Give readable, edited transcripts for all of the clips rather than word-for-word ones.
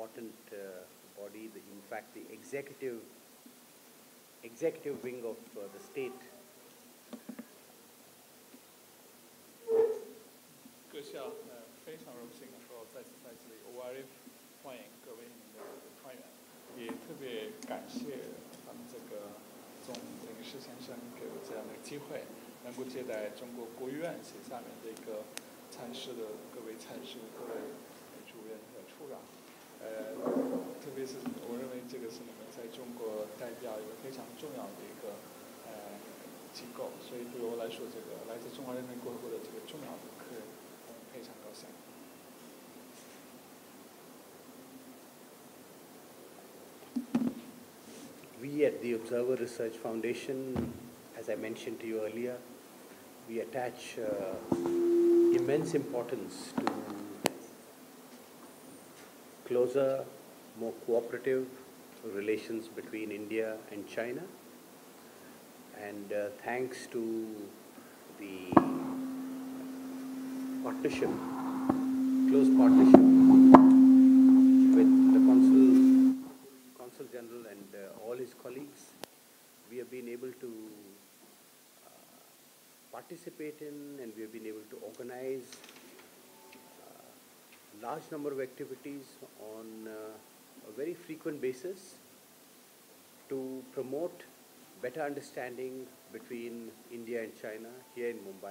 important body, in fact, the executive wing of the state. 各校非常荣幸能够再次在这里 ORF 欢迎各位您的团员，也特别感谢咱们这个总领事先生给我这样的机会，能够接待中国国务院旗下面的一个参事的各位参事、各位主任和处长。特别是我认为这个是你们在中国代表一个非常重要的一个机构，所以对我来说，这个来自中华人民共和国的这个重要的客人，非常高兴。 We at the Observer Research Foundation, as I mentioned to you earlier, we attach immense importance to closer, more cooperative relations between India and China. And thanks to the partnership, close partnership with the Consul General and all his colleagues, we have been able to participate in, and we have been able to organize a large number of activities on a very frequent basis to promote better understanding between India and China here in Mumbai.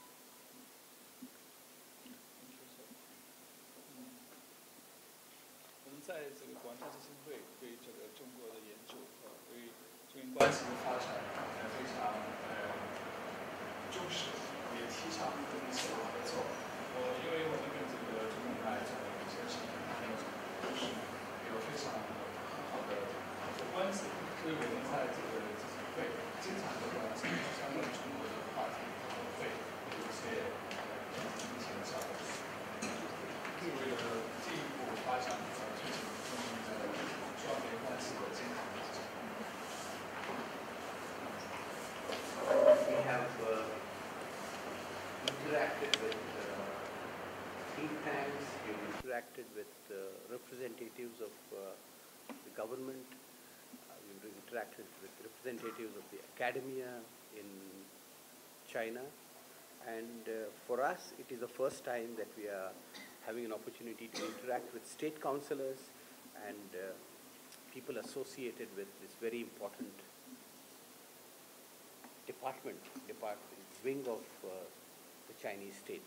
我们在这个广大基金会对这个中国的研究和对中英关系的发展非常重视，也提倡跟一切合作。因为我们跟这个中共来总理先生还有同事有非常很好的合作关系，所以我们在这个基金会经常会关注相关中国的话题，会有一些金钱交流，为了进一步发展推进中英的双边关系的健康发展。 We have interacted with think tanks, we've interacted with representatives of the government, we've interacted with representatives of the academia in China, and for us it is the first time that we are having an opportunity to interact with state councillors and people associated with this very important department, wing of the Chinese state.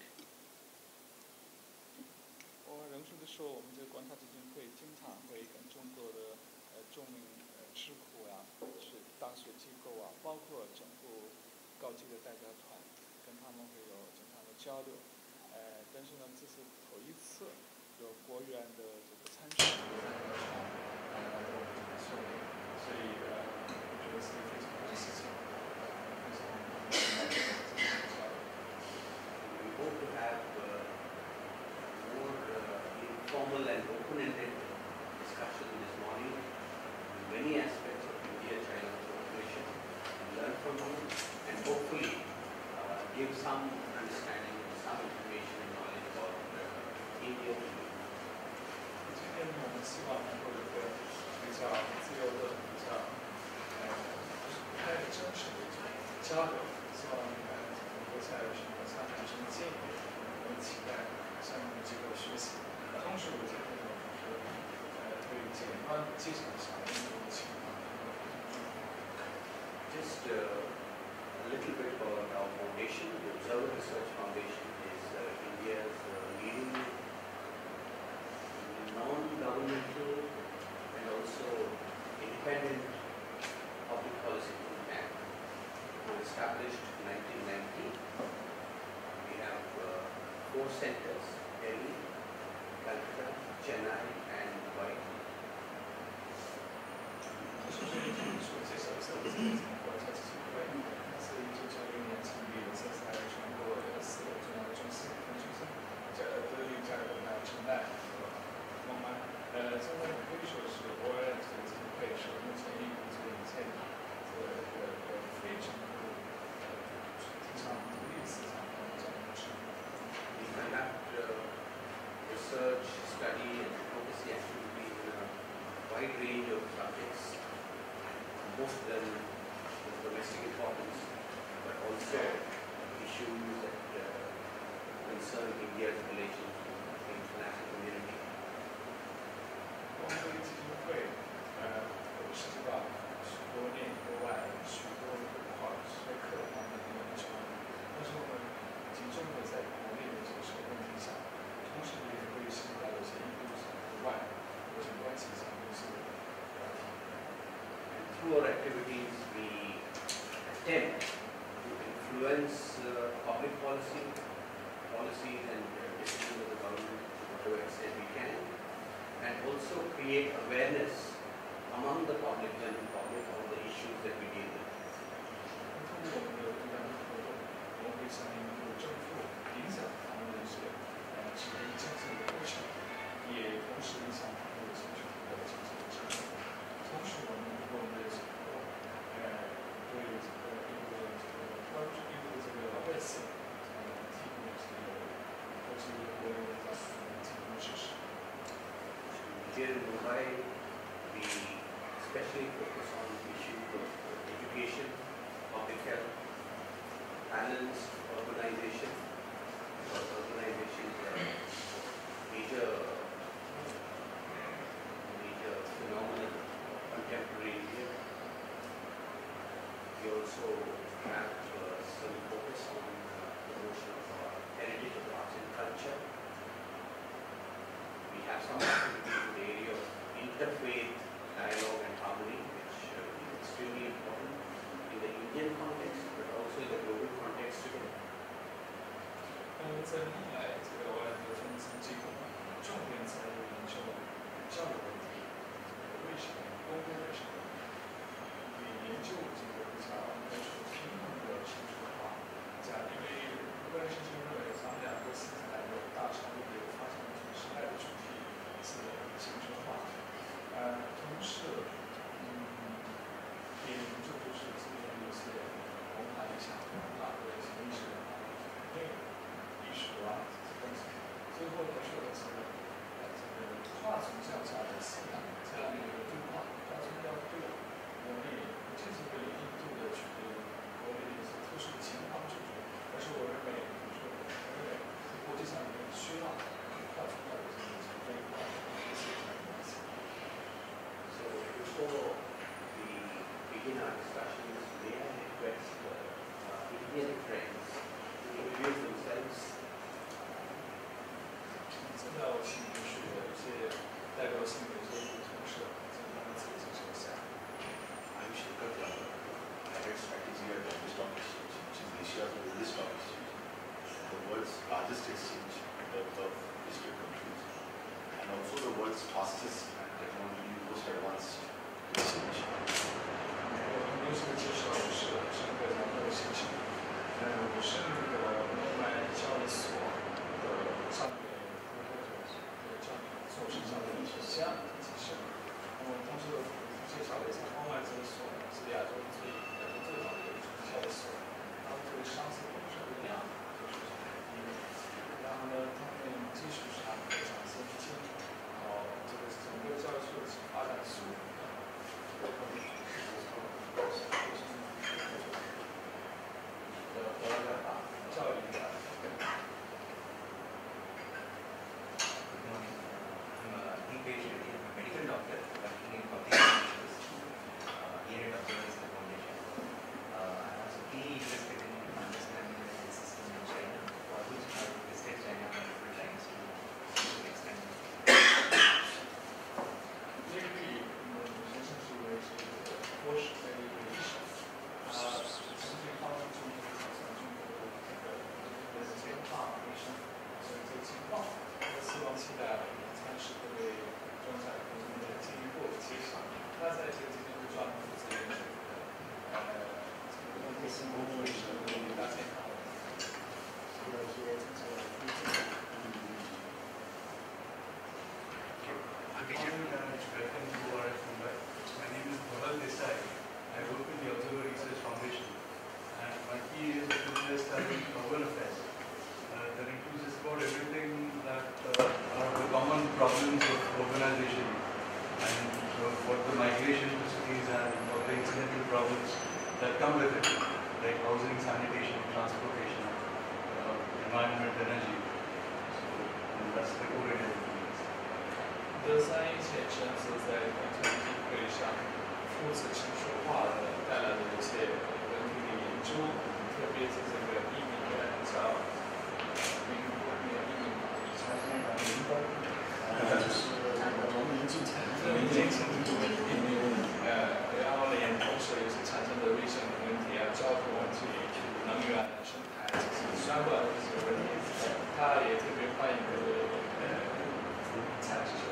我很荣幸的说，我们这个广大基金会经常会跟中国的著名智库啊，是大学机构啊，包括政府高级的代表团，跟他们会有经常的交流。但是呢，这是头一次有国务院的这个参事来到我们这里，所以我觉得是一个非常好的事情，非常 We hope to have more informal and open-ended discussion this morning on many aspects of India-China cooperation, and learn from you, and hopefully give some understanding and some information and knowledge about India to you. 今天我们希望能够有一个比较自由的、比较不太真实的一种交流，希望能够在生活上产生建议，我们期待向你们机构学习。同时，我今天我们是对简单基础上的一种情况。 Just a little bit about our foundation. The Observer Research Foundation is India's leading non-governmental and also independent public policy think tank. It was established in 1990. We have 4 centers: Delhi, Calcutta, Chennai, and Mumbai. 首先，所介绍一下我们国家基金会是1996年成立的，这是在全国4个重要的中心分中心，德里、加尔各答、陈奈和孟买。现在可以说是ORF这个基金会是目前一个这个以前非常提倡独立思想的这样一个制度。 We conduct research, study, and advocacy activities in wide range of subjects, most of them of domestic importance, but also issues that concern India's relations with the international community. 光辉基金会涉及到许多内国外许多文化学科方面的研究，但是我们集中的在国内的这个社会问题上，同时也会涉及到一些印度上国外国际关系上的一些话题。 Through our activities, we attempt to influence public policies and decisions of the government to whatever extent we can, and also create awareness among the public, general public, on the issues that we deal with. 通过我们的这样的活动，我们会向印度政府影响他们的一些指令政策的过程，也同时影响他们的情绪和政策的制定。同时，我们通过我们的这个对这个印度的这个关注印度的这个外事提供这个国际国内的提供支持。 Here in Mumbai, we especially focus on issues of education, public health, balanced urbanization, because urbanization is a major phenomenon of contemporary India. We also have some focus on promotion of our heritage of arts and culture. We have some activities in the area of interfaith dialogue and harmony, which is extremely important in the Indian context, but also in the global context today. 在历来这个外国分支机构重点在于研究教育问题，为什么公共为什么？也研究这个比较平衡的城市化，因为个人是认为咱们两个现在有大程度的发展时代的主题是城市化，同时也研究就是这边有些文化影响文化或者是历史文化内容。艺术啊这些东西，最后呢说的是这个跨宗教下的信仰这样的一个对话，跨宗教对我们也不仅是为印度的这个国内的一些特殊的情况去做，而是我认为国际上也需要跨宗教的这种对话。 So before we begin our discussions, may I request Indian friends to introduce themselves? 现在我请有些代表性的一些同事，请他们自我介绍一下。 I'm Shekhar Yadav. I head strategy at Bombay Stock Exchange, which is Asia's oldest stock exchange, the world's largest exchange in terms of listed countries, and also the world's fastest and technologically most advanced exchange. 我们这个介绍是个咱们的信息，我是那个孟买交易所的上面做市场的一些这样的提升。那么同时介绍了一下孟买交易所是亚洲最早的一个交易所，它这个上市公司的量就是然后呢，他们技术上非常先进，然后这个整个交易所的发展速度。教育的。 Medical doctor working in public hospitals here at Observers Foundation. I was keenly interested in understanding the health system in China, for which I have visited China multiple times to some extent. 这个人生是为这个博士的一个医生，从这方面中国好像中国的这个文化卫生这个情况，我希望期待参事各位专家同志们进一步介绍。那在这个进一步专门负责研究这个公共卫生和大健康有一些这个 Good afternoon and welcome to ORF Mumbai. My name is Dhaval Desai. I work with the Observer Research Foundation and my key area of interest has been urban affairs. That includes just about everything that are the common problems of urbanization. and what the migration to cities and what the incidental problems that come with it, like housing, sanitation, transportation, environment, energy. So that's the core area. 德三一先生是在本次议会上初次提出话的带来的一些问题的研究，特别是这个移民潮，移民就是农民进城，然后呢，同时也是产生的卫生问题啊、交通问题、能源、生态这些相关的这些问题，他也特别欢迎采取者。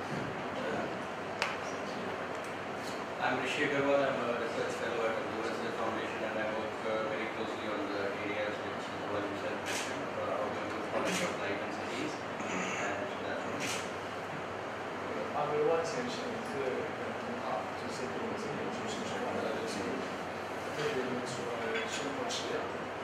I'm Rishi Agarwal. I'm a research fellow at the University Foundation, and I work very closely on the areas which Rohan himself mentioned, urban quality of life in cities, and that's all. 阿维万先生是很好，就是对我这个研究是充满了热情，特别说生活质量。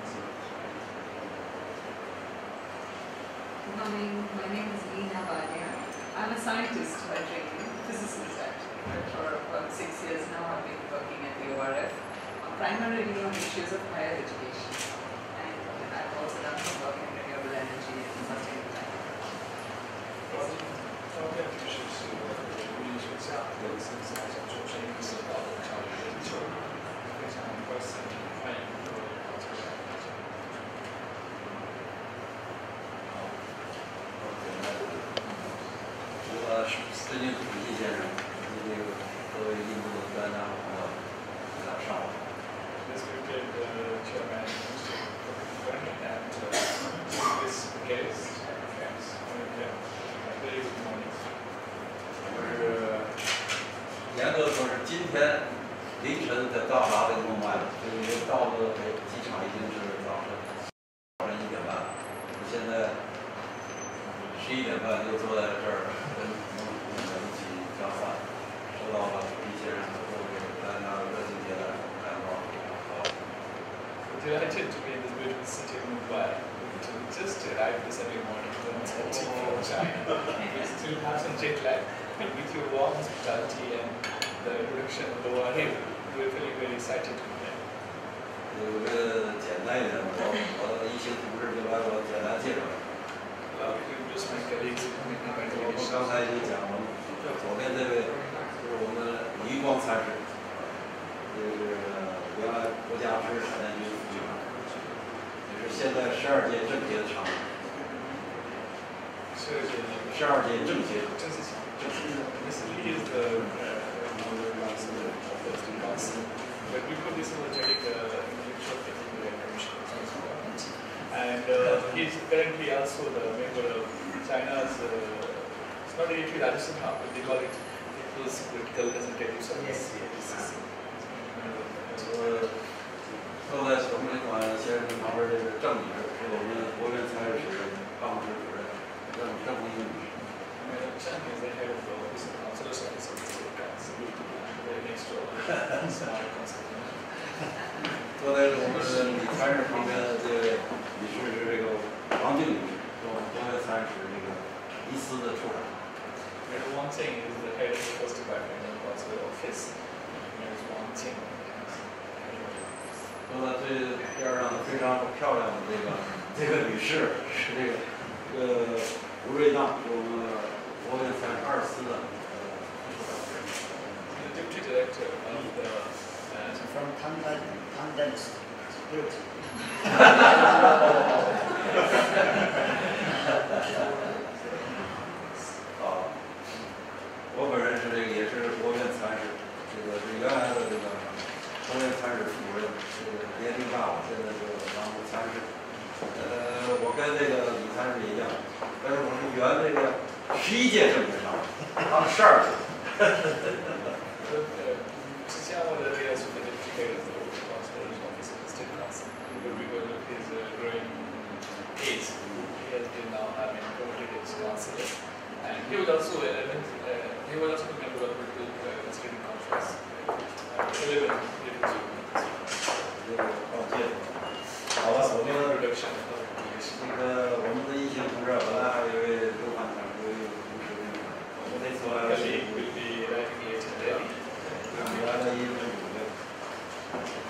Good morning. My name is Leena Vadia. I'm a scientist by training, physicist actually. For about 6 years now, I've been working at the ORF, primarily on issues of higher education. And I've also done some work in renewable energy and sustainable finance. 照片其实是物理学家，有一次在讲中生意识到的教育研究，非常高兴欢迎各位到这个来讲。 我是司令主席先生，作为印度的专家朋友，给他上午。 Respected Chairman, Mr. and this guest and friends, very good morning. 我是严格说是今天凌晨才到达这个孟买，所以到了机场已经是早晨1点半，现在11点半就坐在这儿跟同学们一起交换，受到了一些人和各位大家热情接待，感到好。 Delighted to be in this beautiful city of Mumbai. Just arrived this early morning from China. We still have some jet lag. With your warm hospitality and the introduction of the ORF, we're feeling very excited to be here. 有个简单一点，我一些同事就来我简单介绍。 Just my colleagues, 我刚才已经讲了，左边这位就是我们余光参事，这是原来国家知识产权局副局长，也是现在12届政协的常委。12届政协。 Basically, he is the council, but we put this energetic intellectual thinking commission as well. And he is currently also the member of China's, it's not really Rajasthan Hub, but they call it People's Political Representatives of SCACC. 坐在我们管先生旁边这是郑女士，是我们国务院参事室办公室主任郑红英女士。 Chen is the head of the Office of Consular Service of the State Council. Very next door, smart consul. 坐在我们李参事旁边的这位女士是这个王静女士，是我们国务院参事室这个一司的处长。 And Wang Jing is the head of the First Department of Consular Office. There's Wang Jing. 坐在最边上非常漂亮的这个女士是这个吴瑞娜，是我们国务院参事2司的副处长。 The Deputy Director of the from Tandan Security. 啊，我本人是这个也是国务院参事，这个是原来的这个国务院参事副主任，这个年龄大了，现在是当参事。我跟这个李参事一样，但是我是原这个11届政协常委，他们12届。 之前我的这个是 the Deputy Head of the Consular Office of the State Council. Because of his growing age, he has been now having promoted as consular. And he was also a member of the Constituent Conference. 11 different 好吧，我们 reduction of 那个我们的一行同志，本来还有一位刘汉强，有一位同事，我们这次来了。 colleague will be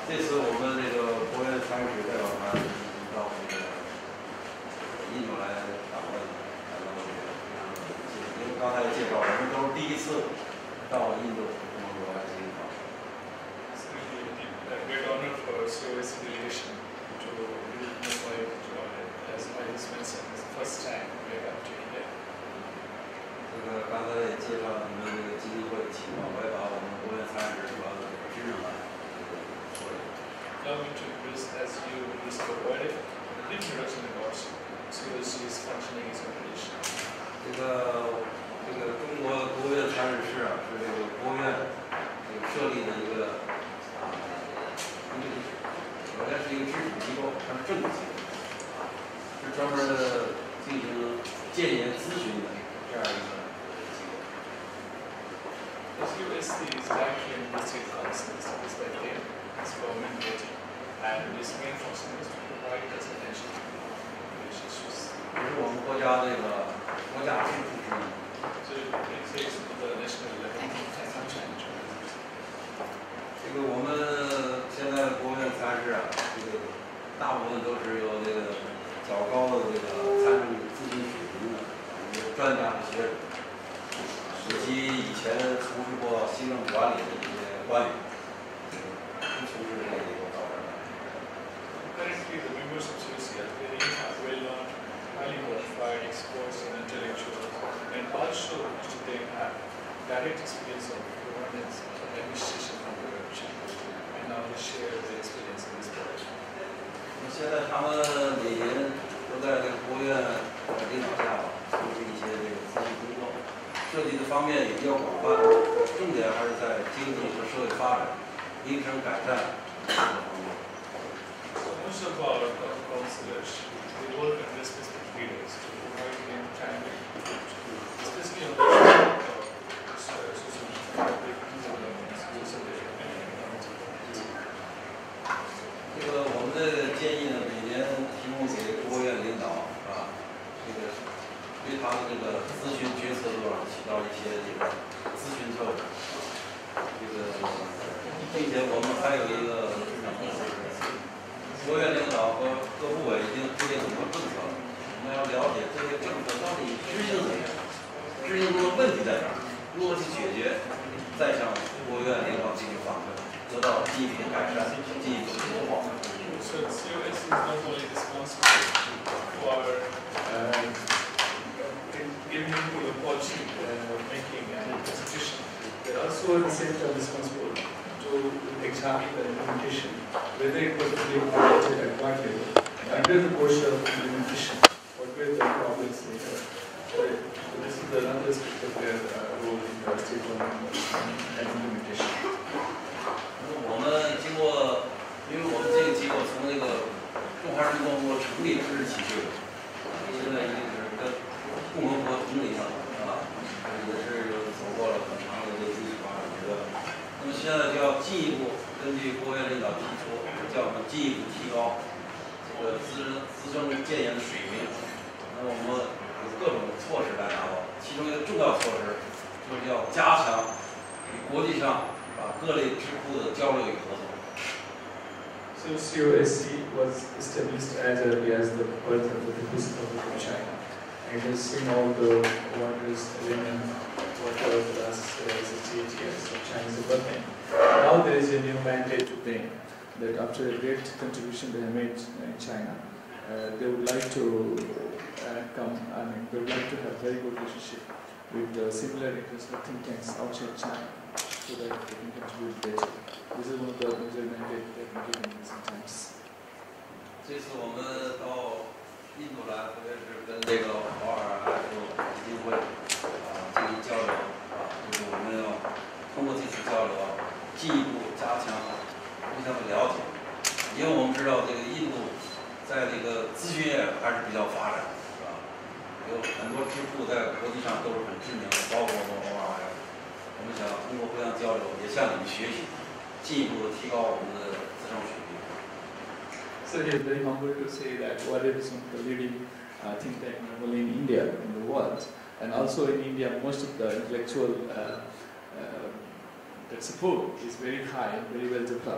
这次我们这个国务院参事代表团到这个印度来访问，来到这个因为刚才介绍，我们都是第一次到印度这么国来进行访问。 It's really a great honor for COSC delegation to visit Mumbai to audit. As I just mentioned, it's the first time we have to India. 这个刚才也介绍你们这个基金会的情况，我也把我们国务院参事主要的职能来说一下。 Allow me to introduce as you introduce the audit, the introduction about COSC's functioning as organization. 这个中国国务院参事室啊，是这个国务院设立的一个首先是一个治理机构，它是政府机构，是专门的进行建言咨询的这样一个机构。 The COSC is directly in the state council established by them as government body, and its main function is to provide consultation on issues. 也是我们国家这个国家支柱之一。 So it takes the national level function. 这个我们现在国务院参事啊，这个大部分都是由这个较高的这个参政咨询水平的专家和学者，以及以前从事过行政管理的一些官员，都从事这个以后到这儿来。 Currently, the members of COSC are very well-known, highly qualified, experts, and intellectuals, and also they have direct experience of governance and administration from the corruption, and now they share their experience in this project. 现在他们每年都在这个国务院领导下从事一些这个咨询工作，涉及的方面也比较广泛，重点还是在经济和社会发展、民生改善这个方面。 So most of our councillors, they work under specific leaders to provide them timely, especially on the social development, social development. 这个我们的建议呢，每年提供给国务院领导啊，这个对他的这个咨询决策上起到一些这个咨询作用。这个，并且我们还有一个国务院领导和各部委已经制定很多政策了，我们要了解这些政策到底执行怎么样，执行中的问题在哪儿，如何去解决，再向国务院领导进行反馈，得到进一步的改善，进一步的优化。 So COSC is not only responsible for giving input on policy making and execution, they are also at the same time responsible to examine the implementation, whether it was being implemented at what level, under the course of implementation, what were the problems later. So this is another aspect of their role in the state government and implementation. 我们经过，因为我们这个机构从那个中华人民共和国成立之日起就有，现在已经是跟共和国同龄了啊，也是走过了很长的这个历史发展阶段。那么现在就要进一步根据国务院领导提出，叫我们进一步提高这个资政建言的水平。那我们有各种措施来达到，其中一个重要措施就是要加强与国际上各类智库的交流与合作。 So COSC was established as early as the birth of the People's Republic of China. It has seen all the wonders, whatever the last 68 years of Chinese development. Now there is a new mandate to them that after a great contribution they have made in China, they would like to they would like to have very good relationship with similar international think tanks outside China, so that they can contribute better. This is one of the major mandates that we given in recent times. 这次我们到印度来，特别是跟这个华尔海夫基金会进行交流就是我们要通过这次交流进一步加强互相的了解，因为我们知道这个印度在这个咨询业还是比较发展，是吧？有很多智库在国际上都是很知名的，包括我们华尔海夫。我们想通过互相交流，也向你们学习。 进一步提高我们的资政水平。 So he is very humble to say that WAREF is one of the leading think tank not only in India but in the world, and also in India most of the intellectual that support is very high and very well developed.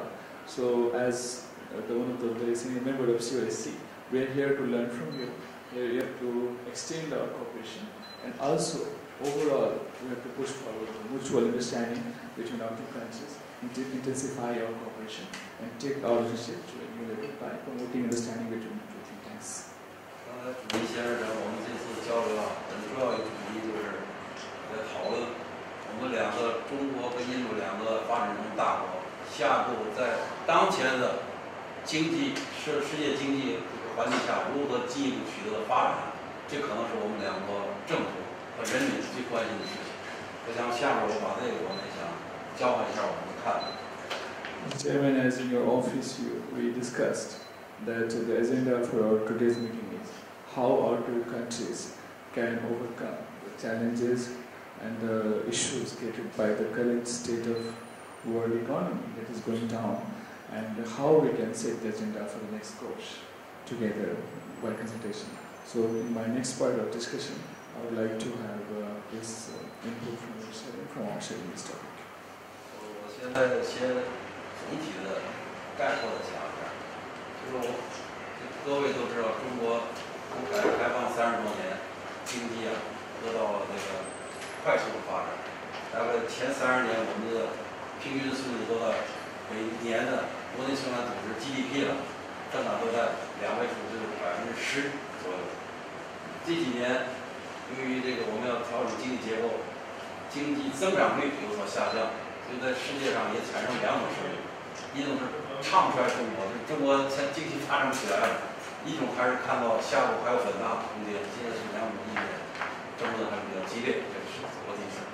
So as one of the very senior member of COSC, we are here to learn from you. We are here to extend our cooperation, and also overall we have to push forward mutual understanding between our two countries, intensify our cooperation, and take our relationship to a new level by promoting understanding between the two think tanks. 刚才主席先生，我们这次交流啊，很重要一个主题就是在讨论我们两个中国和印度两个发展中大国下一步在当前的世界经济环境下如何进一步取得发展，这可能是我们两国政府和人民最关心的事情。我想下面我把这个我们想交换一下我们的看法。 Chairman, as in your office, we discussed that the agenda for our today's meeting is how our two countries can overcome the challenges and the issues created by the current state of world economy that is going down, and how we can set the agenda for the next course together by consultation. So in my next part of discussion, I would like to have this input from our sharing this topic. 我现在先总体的概括的讲一下，就是各位都知道，中国从改革开放30多年，经济啊得到了这个快速的发展。大概前30年，我们的平均速度都到每年的国内生产总值 GDP 了，增长都在2位数，就是10%左右。这几年，由于这个我们要调整经济结构，经济增长率有所下降，所以在世界上也产生2种声音，一种是唱衰中国，就是中国现在经济发展起来了；一种还是看到下步还有很大的空间。现在是2种意见争论还比较激烈，这个是国际上。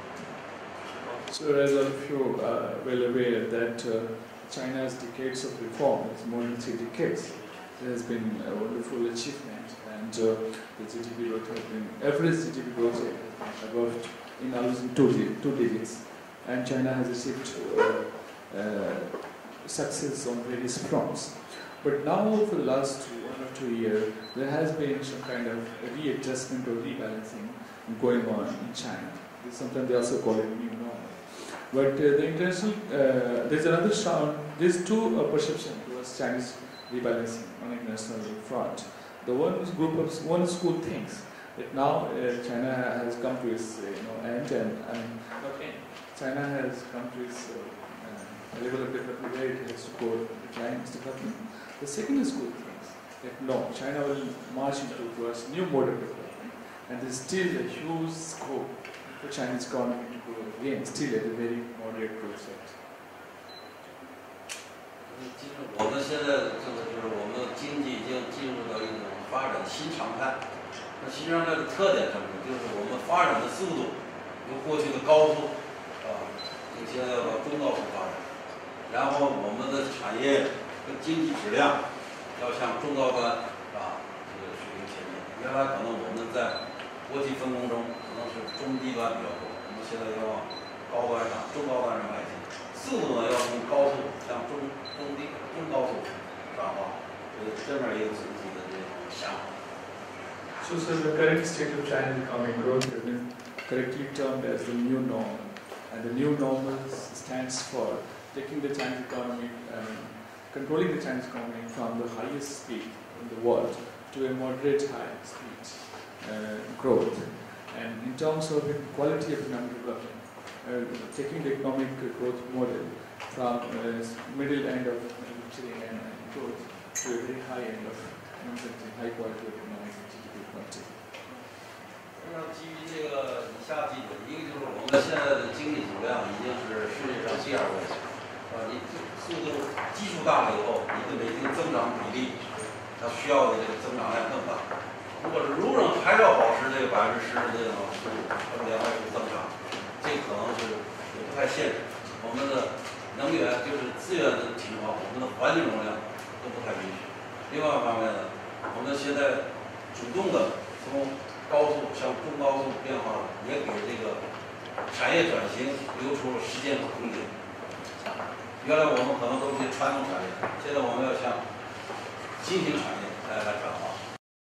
So as all of you are well aware that China's decades of reform is more than 3 decades. There has been a wonderful achievement, and the GDP growth has been, average GDP growth has been above in almost 2 digits, and China has achieved success on various fronts. But now for the last 1 or 2 years, there has been some kind of readjustment or rebalancing going on in China. Sometimes they also call it new normal. But the international, there's another sound, there's two perceptions towards Chinese rebalancing on international front. The one school thinks that now China has come to its end, and not end. China has come to its level of development where it has to go decline its development. The second school thinks that no, China will march towards new mode of development, and there's still a huge scope for Chinese economy to grow again, still at a very moderate growth rate. 我们现在的政策就是我们的经济已经进入到一种发展新常态。那新常态的特点是什么？就是我们发展的速度由过去的高速现在要到中高速发展，然后我们的产业和经济质量要向中高端这个水平前进。原来可能我们在国际分工中可能是中低端比较多，我们现在要往高端上、中高端上迈进，速度呢要从高速向中高速转化，这面也有自己的这种想法。 So, the current state of China's economic growth has been correctly termed as the new normal, and the new normal stands for taking the Chinese economy, controlling the Chinese economy from the highest speed in the world to a moderate high speed growth. And in terms of the quality of economic development, taking the economic growth model from middle end of manufacturing and growth to a very high end of manufacturing, high quality of economic GDP quality. 基于这个以下几点，一个就是我们现在的经济总量已经是世界上第2位，你速度基数大了以后，你的每经增长比例，它需要的这个增长量更大。如果还要保持这个10%的这种速度和2位数增长，这可能是也不太现实。我们的能源就是资源的情况，我们的环境容量都不太允许。另外一方面呢，我们现在主动的从高速向中高速变化，也给这个产业转型留出了时间和空间。原来我们可能都是传统产业，现在我们要向新型产业来转化。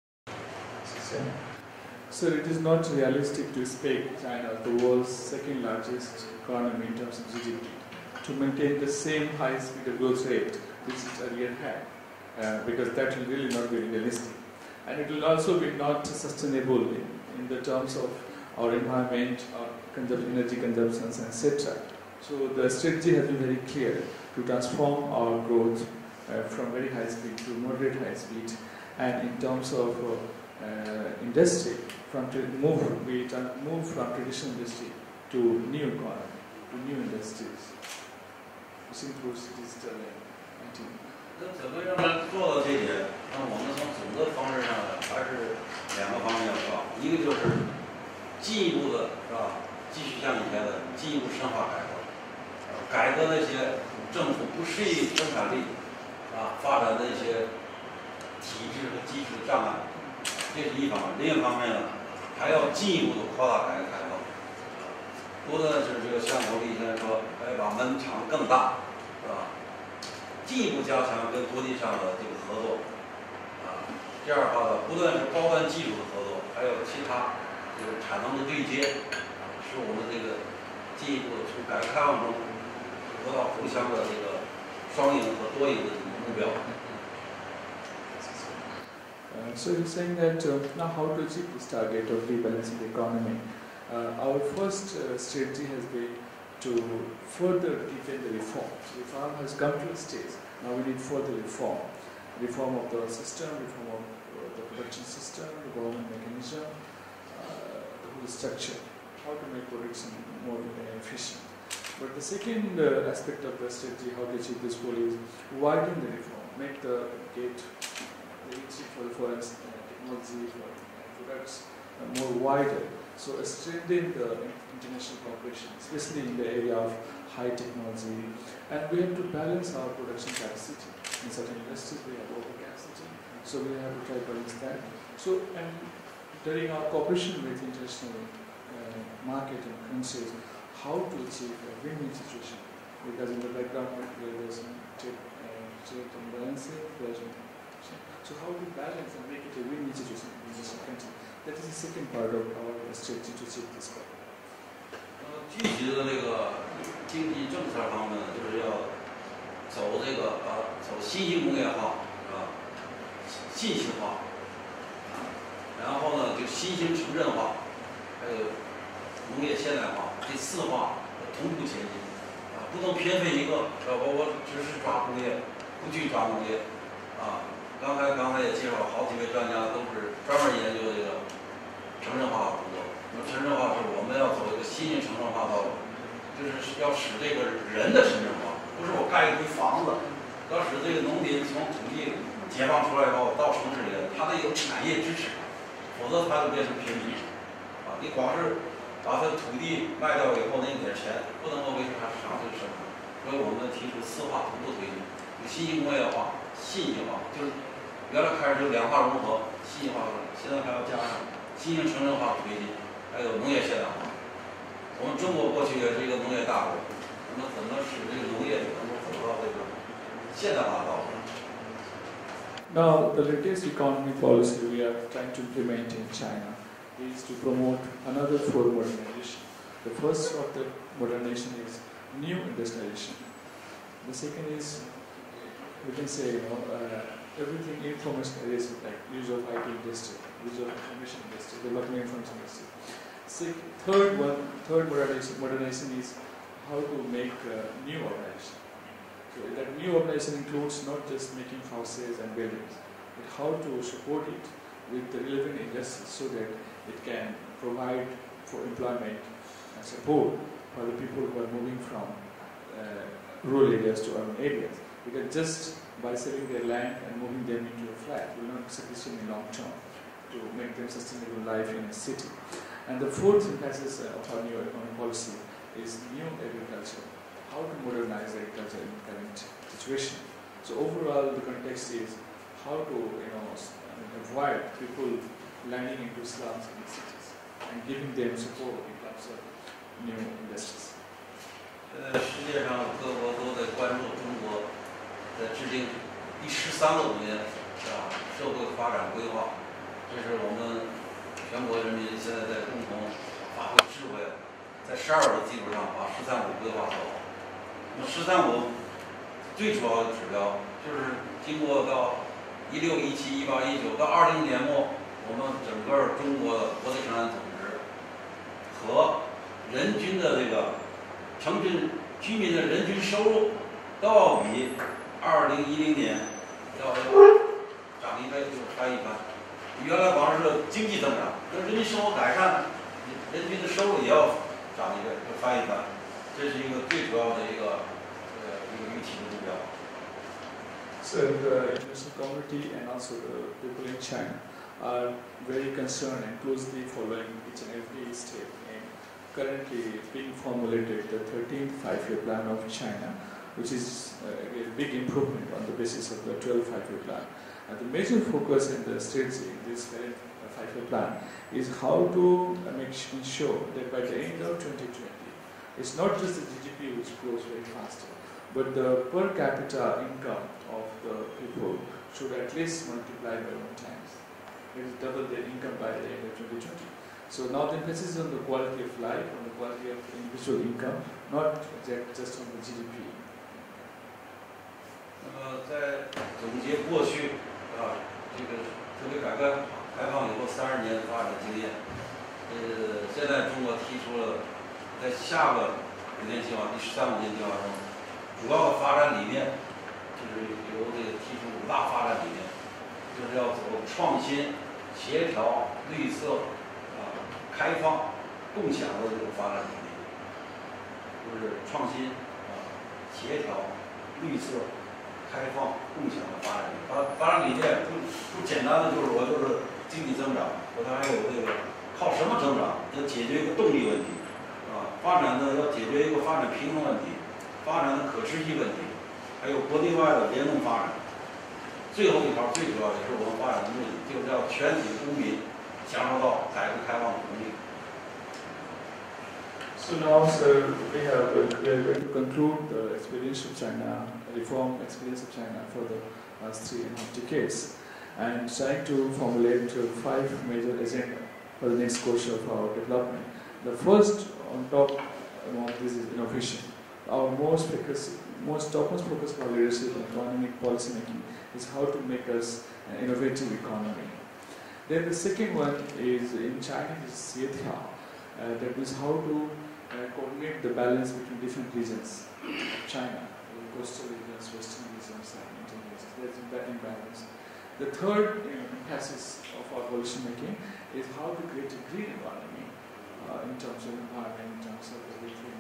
So it is not realistic to expect China, the world's second largest economy in terms of GDP, to maintain the same high speed of growth rate which it earlier had, because that will really not be realistic. And it will also be not sustainable in the terms of our environment, our energy consumptions, etc. So the strategy has been very clear to transform our growth from very high speed to moderate high speed, and in terms of industry, move from traditional industry to new economy, to new industries. This includes digital and IT. 那怎么让它做到这点？那我们从总的方式上还是2个方面要搞，一个就是进一步的，是吧？继续像以前的进一步深化改革，改革那些政府不适应生产力发展的一些体制和机制的障碍，这是一方面。另一方面呢，还要进一步的扩大改革开放，不断是这个像我以前说，把门敞更大，是吧？进一步加强跟国际上的这个合作，这样的话呢，不断是高端技术的合作，还有其他这个产能的对接，是我们这个进一步的从改革开放中得到互相的这个双赢和多赢的目标。 So you're saying that now how to achieve this target of rebalancing the economy? Our first strategy has been to further deepen the reform. Reform has come to a stage. Now we need further reform. Reform of the system, reform of the production system, the government mechanism, the whole structure. How to make production more efficient. But the second aspect of the strategy, how to achieve this goal, is widen the reform, make the gate, the entry for the foreign technology, for products more wider. So strengthen the international cooperation, especially in the area of high technology. And we have to balance our production capacity. In certain industries we have overcapacity, so we have to try to balance that. So, and during our cooperation with international market and countries, how to achieve a win-win situation. Because in the background there is some trade imbalances, so how to balance and make it a win-win situation in this country. That is the second part of our strategy to achieve this goal. 具体的这个经济政策方面呢，就是要走这个走新型工业化，是吧？信息化，然后呢就新型城镇化，还有农业现代化，这4化同步前进，不能偏废一个，我只是抓工业，不去抓农业，刚才也介绍好几位专家都是专门研究这个城镇化工作。城镇化是我们要走一个新型城镇化道路，就是要使这个人的城镇化，不是我盖一堆房子，要使这个农民从土地解放出来以后到城市里，他得有产业支持，否则他就变成平民。你光是把他土地卖掉以后那点钱，不能够维持他长期的生活。所以我们提出4化同步推进，新型工业化、信息化，就是原来开始就2化融合、信息化，现在还要加上新型城镇化的推进。还有农业现代化，我们中国过去也是一个农业大国，我们怎么使这个农业能够走到这个现代化道路？ Now, the latest economy policy we are trying to implement in China is to promote another 4 modernization. The first of the modernization is new industrialization. The second is, we can say, everything information like use of IT industry, use of information industry, development information industry. Third modernization is how to make new organization. So that new organization includes not just making houses and buildings, but how to support it with the relevant industries so that it can provide for employment and support for the people who are moving from rural areas to urban areas. Because just by selling their land and moving them into a flat will not be sufficient in long term to make them sustainable life in a city. And the fourth emphasis of our new economic policy is new agriculture. How to modernize agriculture in the current situation. So overall, the context is how to avoid people landing into slums in cities and giving them support in terms of new industries. 现在世界上各国都在关注中国在制定第13个5年社会发展规划，这是我们全国人民现在在共同发挥智慧，在12的基础上把“十三五”规划做好。那“十三五”就最主要的指标就是经过到16、17、18、19到20年末，我们整个中国的国内生产总值和人均的这个城镇居民的人均收入都要比2010年要涨1倍，就翻一番。原来光是经济增长，那人民生活改善，人均的收入也要涨1倍，就翻一番。这是一个最主要的一个预期的目标。 So the international community and also the people in China are very concerned and closely following each and every step in currently being formulated the 13th five-year plan of China, which is a big improvement on the basis of the 12th five-year plan. And the major focus in the strategy in this current five-year plan is how to ensure that by the end of 2020, it's not just the GDP which grows very fast, but the per capita income of the people should at least multiply by 1 times. It is double their income by the end of 2020. So now the emphasis is on the quality of life, on the quality of individual income, not just on the GDP. 在总结过去这个特别改革开放以后30年的发展经验，现在中国提出了在下个5年计划第13、5年计划中，主要的发展理念就是由这个提出5大发展理念，就是要走创新、协调、绿色、开放、共享的这种发展理念，就是创新、协调、绿色、开放、共享的发展理念。发展理念不简单的就是经济增长，它还有这个靠什么增长，要解决一个动力问题，发展呢要解决一个发展平衡问题，发展的可持续问题，还有国内外的联动发展。最后一条最主要也是我们发展的目的，就是要全体公民享受到改革开放的红利。 So now, sir, we are going to conclude the experience of China, reform experience of China for the last 3.5 decades, and trying to formulate 5 major agenda for the next course of our development. The first on top among this is innovation. Our topmost focus for leadership and economic policy making is how to make us an innovative economy. Then the second one is in Chinese Xietia, that is how to coordinate the balance between different regions of China, coastal regions, western regions, and eastern regions. There's that imbalance. The third emphasis of our policy making is how to create a green economy in terms of environment, in terms of everything.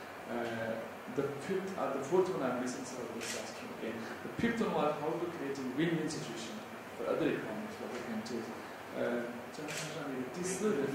The fourth one I'm missing, so I'll just ask you again. The fifth one was how to create a win-win situation for other economies, for other countries. 第四个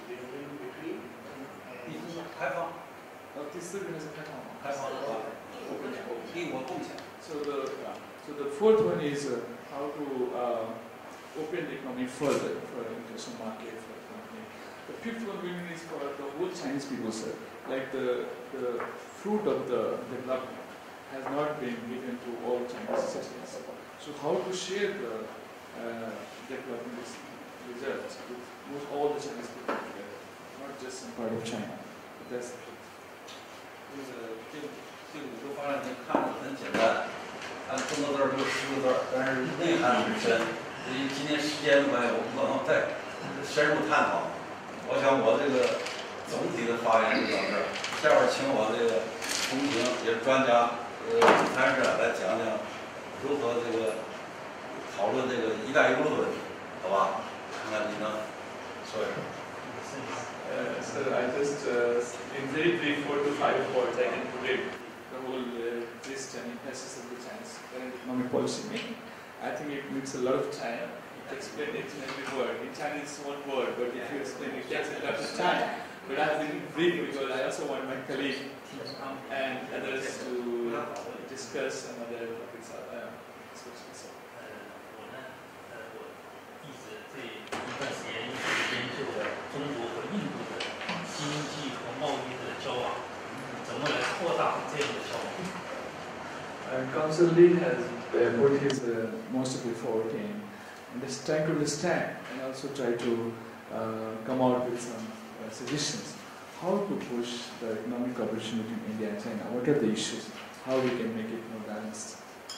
开放。 第四个是开放吗？ 开放的话，利我共享。 So the fourth one is how to open the economy further for international market, for the company. The fifth one is for the whole Chinese people, sir. Like the fruit of the development has not been given to all Chinese citizens. So how to share the development results with all the Chinese people together, not just some part of China. That's 这5个发展看着很简单，按中国字儿就10个字儿，但是内涵很深。所以今天时间的关系，我们不能再深入探讨。我想我这个总体的发言就到这儿，下边请我这个同行也是专家，主谈者来讲讲如何这个讨论这个“一带一路”的问题，好吧？看看你能说一说。 So I just, in very brief 4 to 5 words, I can put it, the whole gist and emphasis of the Chinese current economic policy making. I think it needs a lot of time to explain each and every word. In Chinese, one word, but if you explain it, takes a lot of time. But I have been brief because I also want my colleague and others to discuss some other topics. 我呢，我一直这一段时间一直研究中国和印度的经济和贸易的交往，怎么来扩大这样的交往。 Council Lee has put his most of effort in just trying to understand and also try to come out with some suggestions how to push the economic cooperation between India and China. What are the issues? how we can make it more balanced.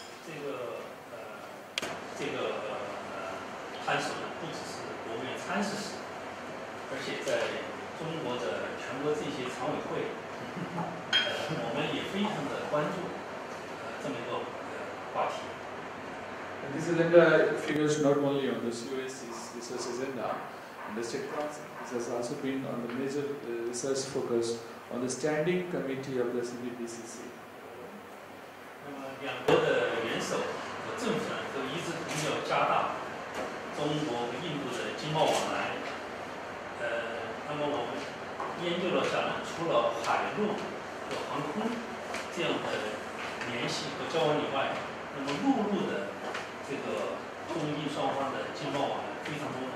这个参审呢，不只是国务院参事室，而且在中国的全国这些常委会，我们也非常的关注这么一个话题。 And this agenda figures not only on the COSC's research agenda and the State Council. This has also been on the major research focus on the Standing Committee of the CPPCC. 那么两国的元首和政府呢，都一致同意要加大中国和印度的经贸往来。那么我们研究了下来，除了海陆和航空这样的联系和交往以外，那么陆路的这个中印双方的经贸往来非常重要。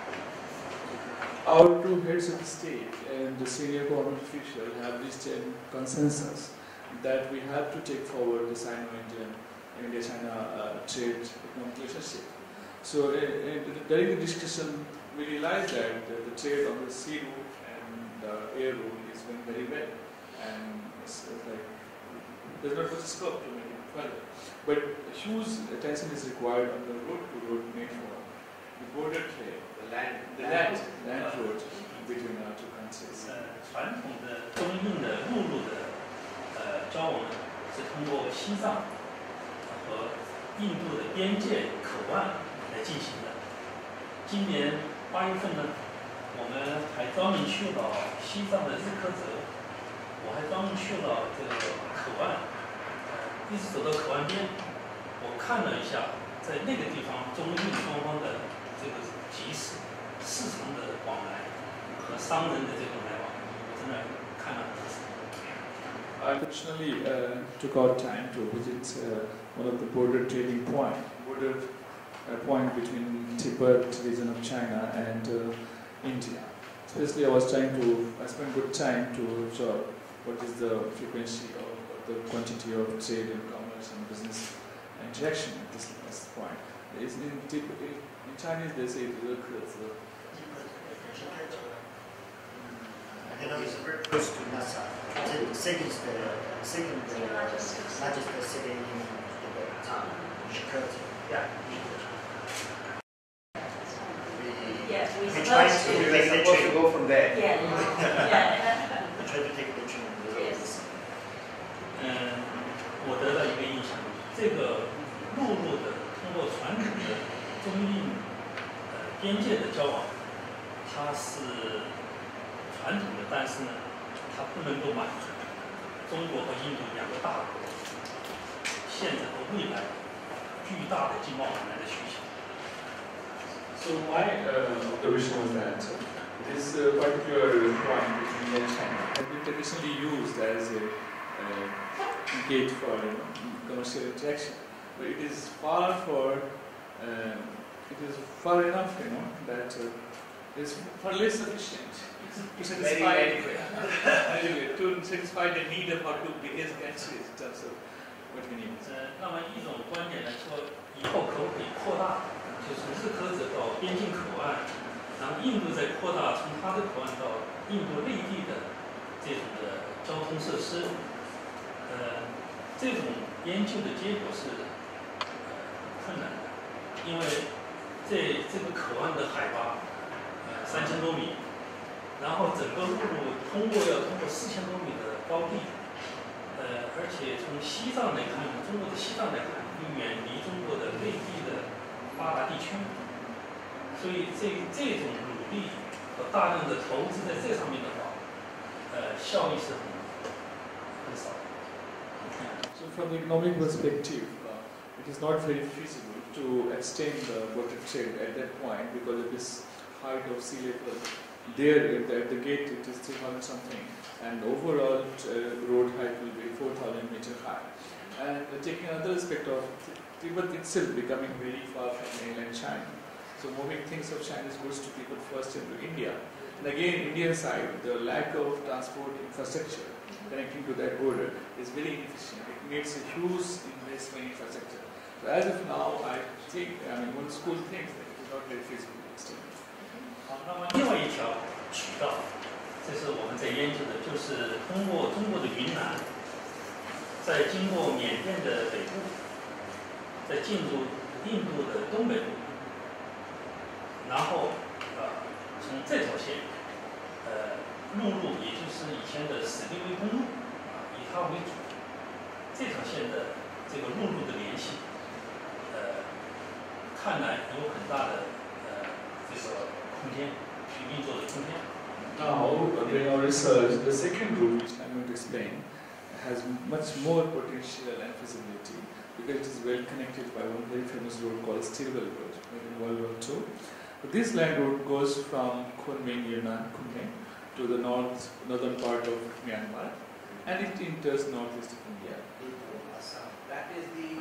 Our two heads of state and the senior government official have reached a consensus that we have to take forward the Sino-Indian India-China trade economic relationship. So during the discussion, we realized that the trade on the sea route and the air route is going very well, and it's like there's not much scope to make it further. But huge attention is required on the road-to-road network, the border trade, the land road between our two countries. 传统的中印的陆路的交往呢，是通过西藏和印度的边界口岸来进行的。今年8月份呢，我们还专门去了西藏的日喀则，我还专门去了这个口岸，一直走到口岸边，我看了一下，在那个地方中印双方的这个集市、市场的往来和商人的这种来往，我真的看了很仔细。 I personally took out time to visit one of the border trading point between Tibet region of China and India. Especially I spent good time to observe what is the frequency of the quantity of trade and commerce and business interaction at this point. In Chinese they say You know, it's very close to Lhasa. It's the second largest city in Tibet. Jakarta. Yeah. We try to make the train go from there. Yeah. We try to take the train. Yes. 我得到一个印象，这个陆路的通过传统的中印边界的交往，它是传统的，但是呢，它不能够满足中国和印度两个大国现在和未来巨大的经贸往来的需求。 So my observation was that this particular point between India and China has been traditionally used as a gate for commercial interaction, but it is far enough, that is far less sufficient to satisfy to satisfy the need of our two biggest countries in terms of what we need. 那么一种观点来说，以后可不可以扩大？就是日喀则到边境口岸，然后印度再扩大从它的口岸到印度内地的这种的交通设施，这种研究的结果是困难的，因为这个口岸的海拔3000多米，然后整个陆路要通过4000多米的高地，而且从西藏来看，中国的西藏来看，又远离中国的内地的发达地区，所以这种努力和大量的投资在这上面的话，效益是很少的。 So from the economic perspective, it is not very feasible to extend the border trade at that point because of this height of sea level. There at the gate it is 300 something, and overall road height will be 4,000 meter high. And taking another aspect of Tibet itself becoming very far from mainland China. So moving things of Chinese goods to people first into India. And again, Indian side, the lack of transport infrastructure connecting to that border is very inefficient. It needs a huge investment in infrastructure. So as of now, one school thinks that it is not very feasible still. 好，那么另外一条渠道，这是我们在研究的，就是通过中国的云南再经过缅甸的北部，再进入印度的东北部，然后从这条线陆路，也就是以前的史迪威公路以它为主，这条线的这个陆路的联系，看来有很大的这个空间，去运作的空间。 Now, in our research, the second route, which I'm going to explain, has much more potential and feasibility because it is well connected by one very famous road called Stilwell Road in World War II. This land road goes from Kunming, Yunnan, Kunming, to the northern part of Myanmar, and it enters northeast of India. That is the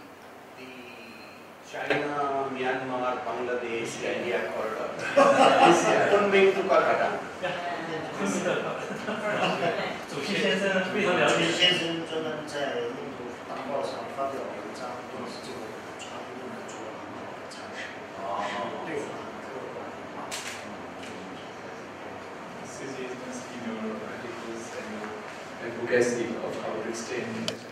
China, Myanmar, Bangladesh, India corridor. Kunming to Kolkata. 昆明的主席先生非常了解。 主席先生专门在印度大报上发表文章，都是这个传统的做了很好的阐释，对话客观化。 CG is in your articles and your advocacy of how to extend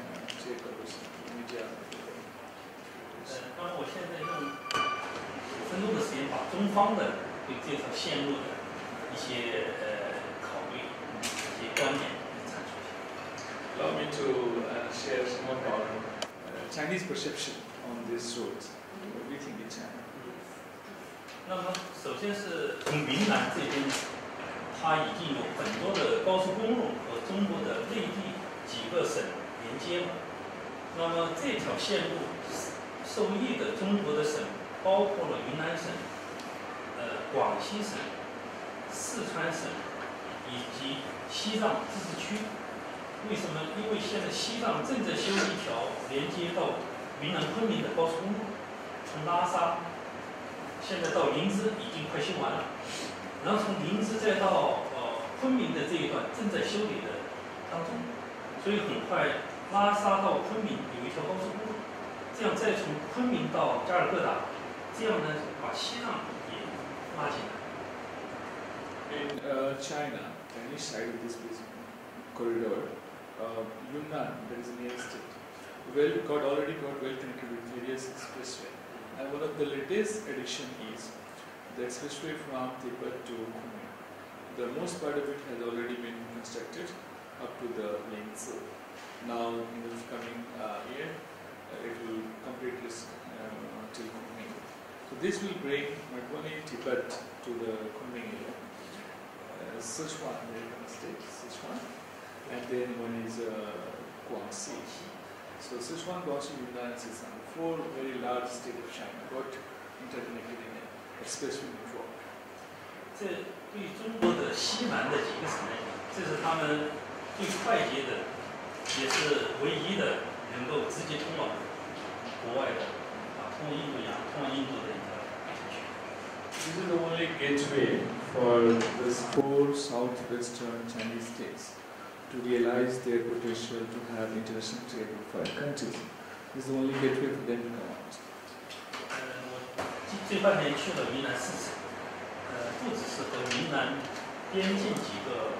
media. 当然，我现在用5分钟的时间把中方的对这条线路的一些考虑、一些观点阐述一下。 Allow me to share some of our Chinese perception on this road. What do you think in China? 那么，首先是从云南这边，它已经有很多的高速公路和中国的内地几个省连接了。那么这条线路受益的中国的省包括了云南省、广西省、四川省以及西藏自治区。为什么？因为现在西藏正在修一条连接到云南昆明的高速公路，从拉萨现在到林芝已经快修完了，然后从林芝再到昆明的这一段正在修理的当中，所以很快拉萨到昆明有一条高速公路，这样再从昆明到加尔各答，这样呢把西藏也拉进来。 In China, on each side of this corridor, Yunnan, that is the nearest state, already got well connected with various expressway. And one of the latest addition is the expressway from Tibet to Kunming. The most part of it has already been constructed up to the length. Now, in the coming year, it will complete this till Kunming. So this will bring not only Tibet to the Kunming area, Sichuan, American state, Sichuan, and then one is Guangxi. So Sichuan, Guangxi, Yunnan, and Sichuan, 4 very large states of China got interconnected in an expressway network. 这对中国的西南的几个省来讲，这是他们最快捷的，也是唯一的能够直接通往国外的通往印度洋、通往印度的一条程序。 This is the only gateway for these 4 southwestern Chinese states to realize their potential to have international trade with 5 countries. This is the only gateway for them to come out. 我这半年去了云南4次，不只是和云南边境几个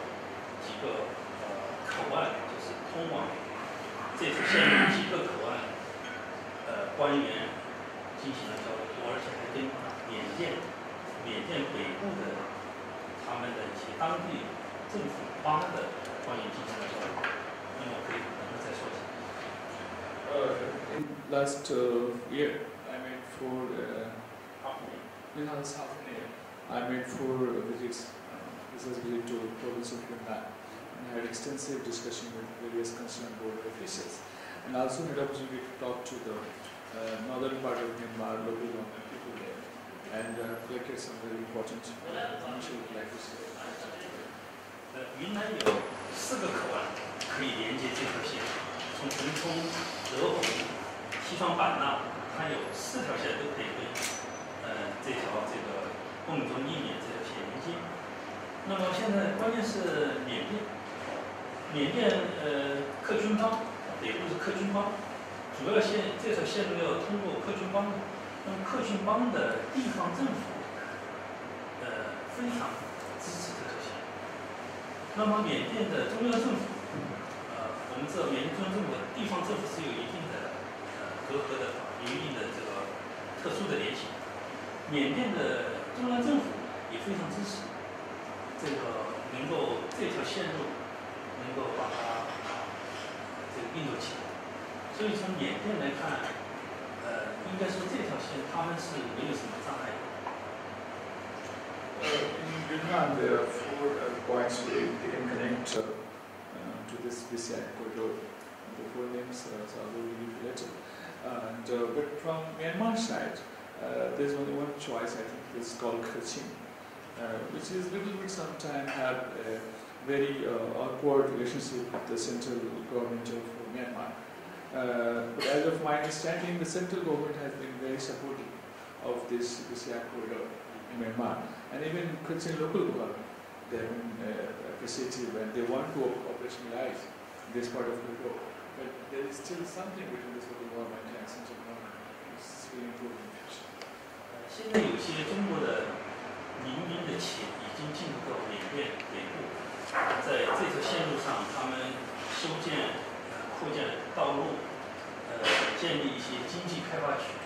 口岸，就是通往这条线路几个口岸官员进行了交流，而且还跟缅甸北部的他们的一些当地政府邦的官员进行了交流。那么我可以等会再说一下。 In last year, I made 4 in half an year. I made 4 visits. This was a visit to the province of Yunnan, and I had extensive discussion with various concerned board officials, and also had opportunity to talk to the northern part of Myanmar, local government people there, and collected some very important information like this. 云南有4个口岸可以连接这条线，从腾冲、德宏、西双版纳，它有4条线都可以跟这个瓮中一缅这条线连接。那么现在关键是缅甸克军邦，北部是克军邦，主要这条线路要通过克军邦的。那么克军邦的地方政府非常支持这条线。那么缅甸的中央政府，我们知道缅甸中央政府地政府是有一定的隔阂的法，有一定的这个特殊的联系。缅甸的中央政府也非常支持这个能够这条线路能够把它这个运作起来。所以从缅甸来看，应该说这条线他们是没有什么障碍的。 In Yunnan, there are 4 points where they can connect to this BCI corridor. The 4 names are already related. But from Myanmar side, there's only one choice, I think, it's called Kachin, which is little bit sometimes have a very awkward relationship with the central government of Myanmar. But as of my understanding, the central government has been very supportive of this BCI corridor in Myanmar. And even Kachin local government, they have been appreciative and they want to operationalize this part of the corridor. But there is still something between the local government and central government. It's really important. 现在有些中国的民兵的潜已经进入到缅甸北部，在这条线路上，他们修建、扩建道路，建立一些经济开发区、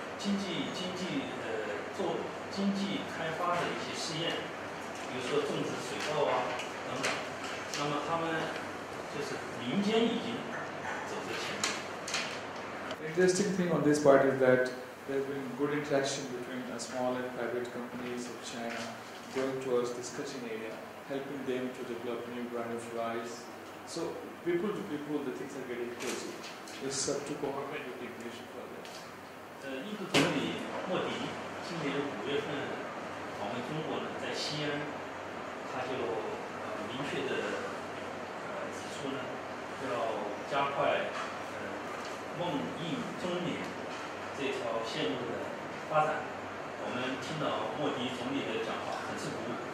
做经济开发的一些试验，比如说种植水稻啊等等。那么他们就是民间已经走这前路。 The interesting thing on this part is that there has been good interaction between small and private companies of China going towards this Kachin area, helping them to develop new brand of rice. So people to people, the things are getting closer. It's up to government to take decision for that. 印度总理莫迪今年5月份访问中国呢，在西安，他就明确的指出呢，要加快孟印中缅这条线路的发展。我们听到莫迪总理的讲话，很是鼓舞。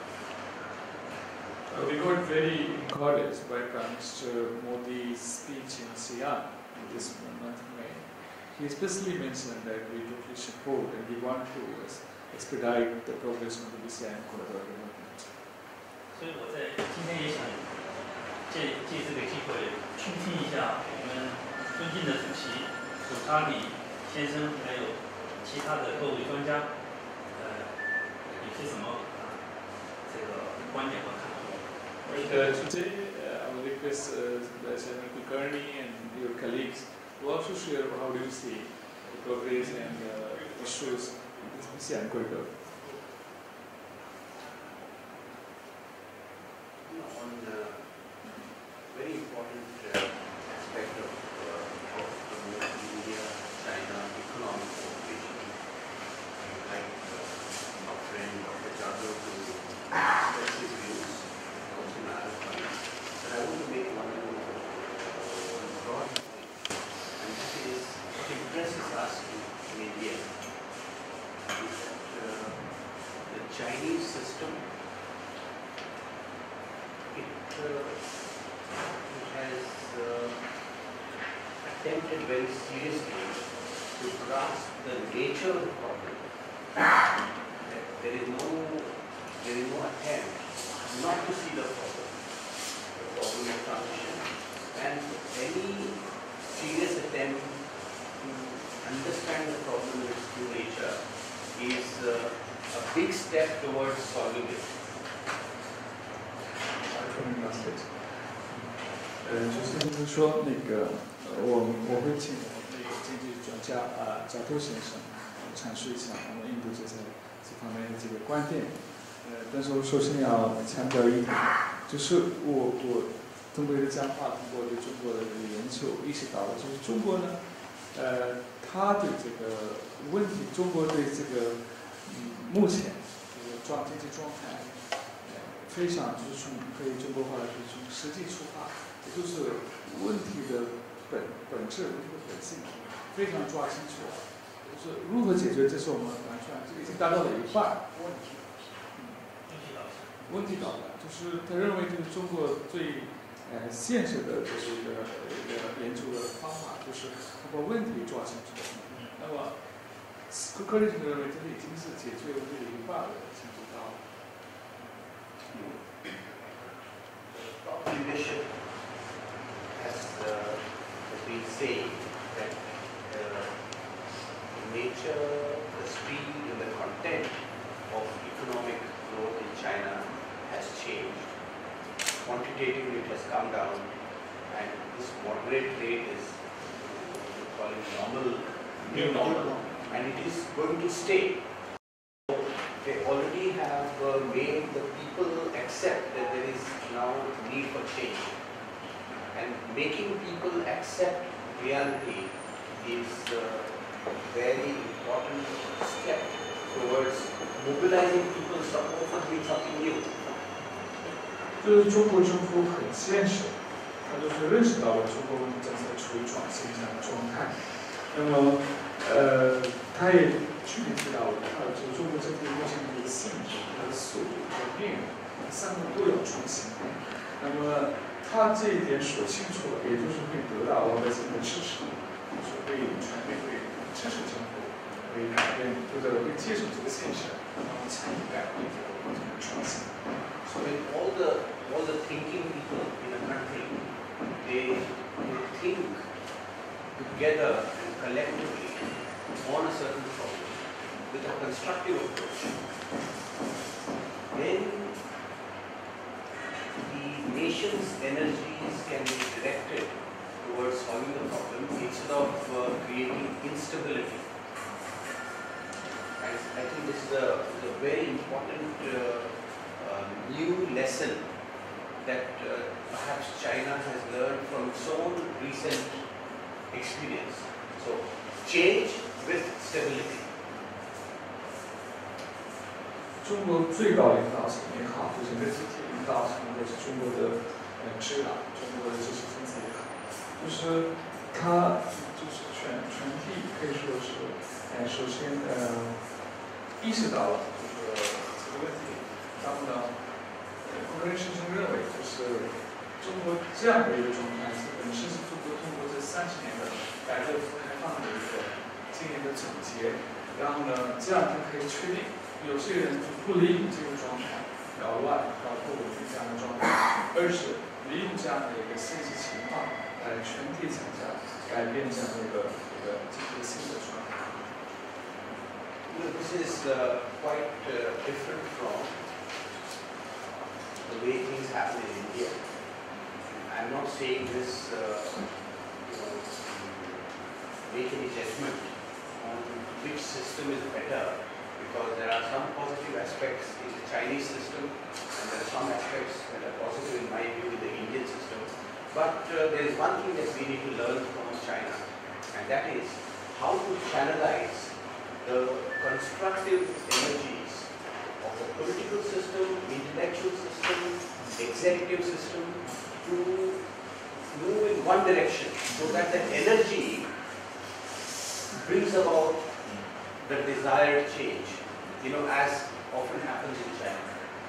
We got very encouraged by Prime Minister Modi's speech in Xi'an this month of May. He especially mentioned that we totally support and we want to expedite the progress of the BCI corridor development. 所以我在今天也想借这个机会倾听一下我们尊敬的主席楚查理先生，还有其他的各位专家，有些什么这个观点和看法。 Today, I will request Chairman Kulkarni and your colleagues to also share how do you see the progress and issues in this BCI corridor. On very important aspect of India-China economic cooperation, I would like our friend Dr. Jadhav to express his views, also in other points. But I want to make one broad point, and this is what impresses us in India is that the Chinese system it has attempted very seriously to grasp the nature of the problem. That there is no attempt not to see the problem of transition, and any serious attempt to understand the problem in its true nature is a big step towards solving it. 就是说我会请那个经济专家贾托先生阐述一下我们印度这方面的这个观点。但是我首先要强调一点，就是我通过这个讲话，通过对中国的研究，意识到了，就是中国呢，他对这个问题，中国对这个目前这个经济状态。非常就是从可以中国话来说，从实际出发，也就是问题的本质、问题的本性，非常抓清楚。就是如何解决，这是我们完全已经达到了一半。问题导向，就是他认为就是中国最现实的这是一个研究的方法，就是他把问题抓清楚。那么柯立群认为这已经是解决问题的一半的程度到了。 Top leadership has been saying that the nature, the speed, and the content of economic growth in China has changed. Quantitatively, it has come down, and this moderate rate is what we call new normal, and it is going to stay. They already have made the people accept that there is now need for change, and making people accept reality is a very important step towards mobilizing people's support for doing something new. 就是中国政府很现实，他就是认识到了中国文化政策处于转型这样的状态。那么，他也具体提到了，就是中国政府目前的一个性质、它的速度、它的内容，三个都要创新。那么，他这一点说清楚了，也就是会得到老百姓的支持，就是会全面会支持政府，会改变，或者会接受这个现实，然后参与改变这个过程的创新。 So when all the thinking people in a country, they think together and collectively on a certain problem with a constructive approach, then the nation's energies can be directed towards solving the problem instead of creating instability. I think this is a very important new lesson that perhaps China has learned from its own recent experience. So, change with stability. 中国最高领导层也好，就是媒体领导层，或者是中国的知党、中国的知识分子也好，就是他就是全体可以说是，首先意识到了就是这个问题。 然后呢，很多人始终认为，就是中国这样的一个状态，本身是中国通过这30年的改革开放的一个经验的总结。然后呢，这样他可以确定，有些人就不利用这个状态扰乱、不稳定这样的状态，而是利用这样的一个现实情况来全体参加，改变这样的一个新的状态。 This is quite different from the way things happen in India. I'm not saying this make any judgment on which system is better, because there are some positive aspects in the Chinese system and there are some aspects that are positive in my view in the Indian system. But there is one thing that we need to learn from China, and that is how to channelize the constructive energies of the political system, intellectual system, executive system to move in one direction so that the energy brings about the desired change, as often happens in China.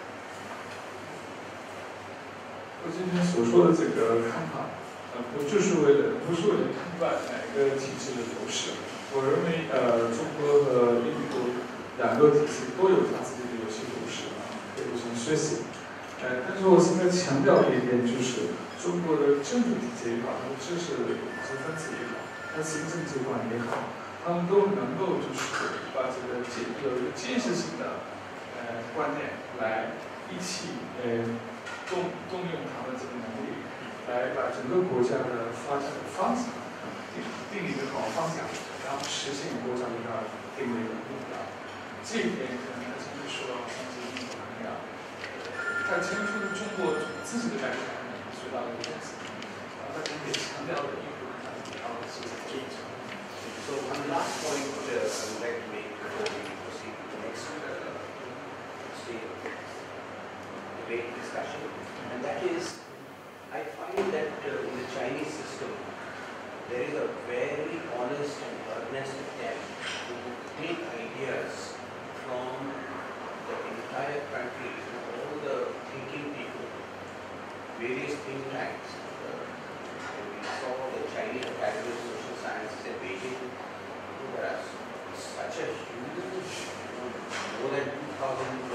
我今天所说的这个看法，不是为了判断哪个体制的优势。我认为，中国和印度两个体制都有它自己的优势，可以互相学习。但是我现在强调的一点就是，中国的政治体制也好，它的知识分子也好，它行政机关也好，他们都能够就是把这个有一个建设性的观念来一起动用他们这个能力，来把整个国家的发展的方向定一个好方向，然后实现国家的一个定位的目标。这一点可能还是说到像这印度那样，他牵出了中国自己的改革开放学到的东西，然后他也强调了印度他主要的是这一层。 So one last point I would like to make before we proceed to the next debate discussion, and that is, I find that in the Chinese system there is a very honest and earnest attempt to take ideas from the entire country, all the thinking people, various think tanks. We saw the Chinese Academy of Social Sciences at Beijing. There are such a huge, more than 2,000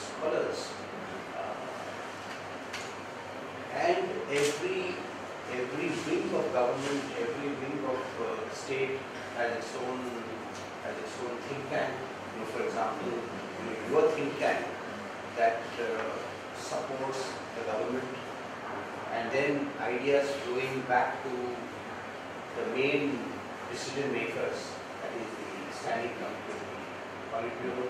scholars, and every every wing of government, every wing of state has its own think tank. You know, for example, your think tank that supports the government, and then ideas flowing back to the main decision makers, that is the standing committee, the Politburo.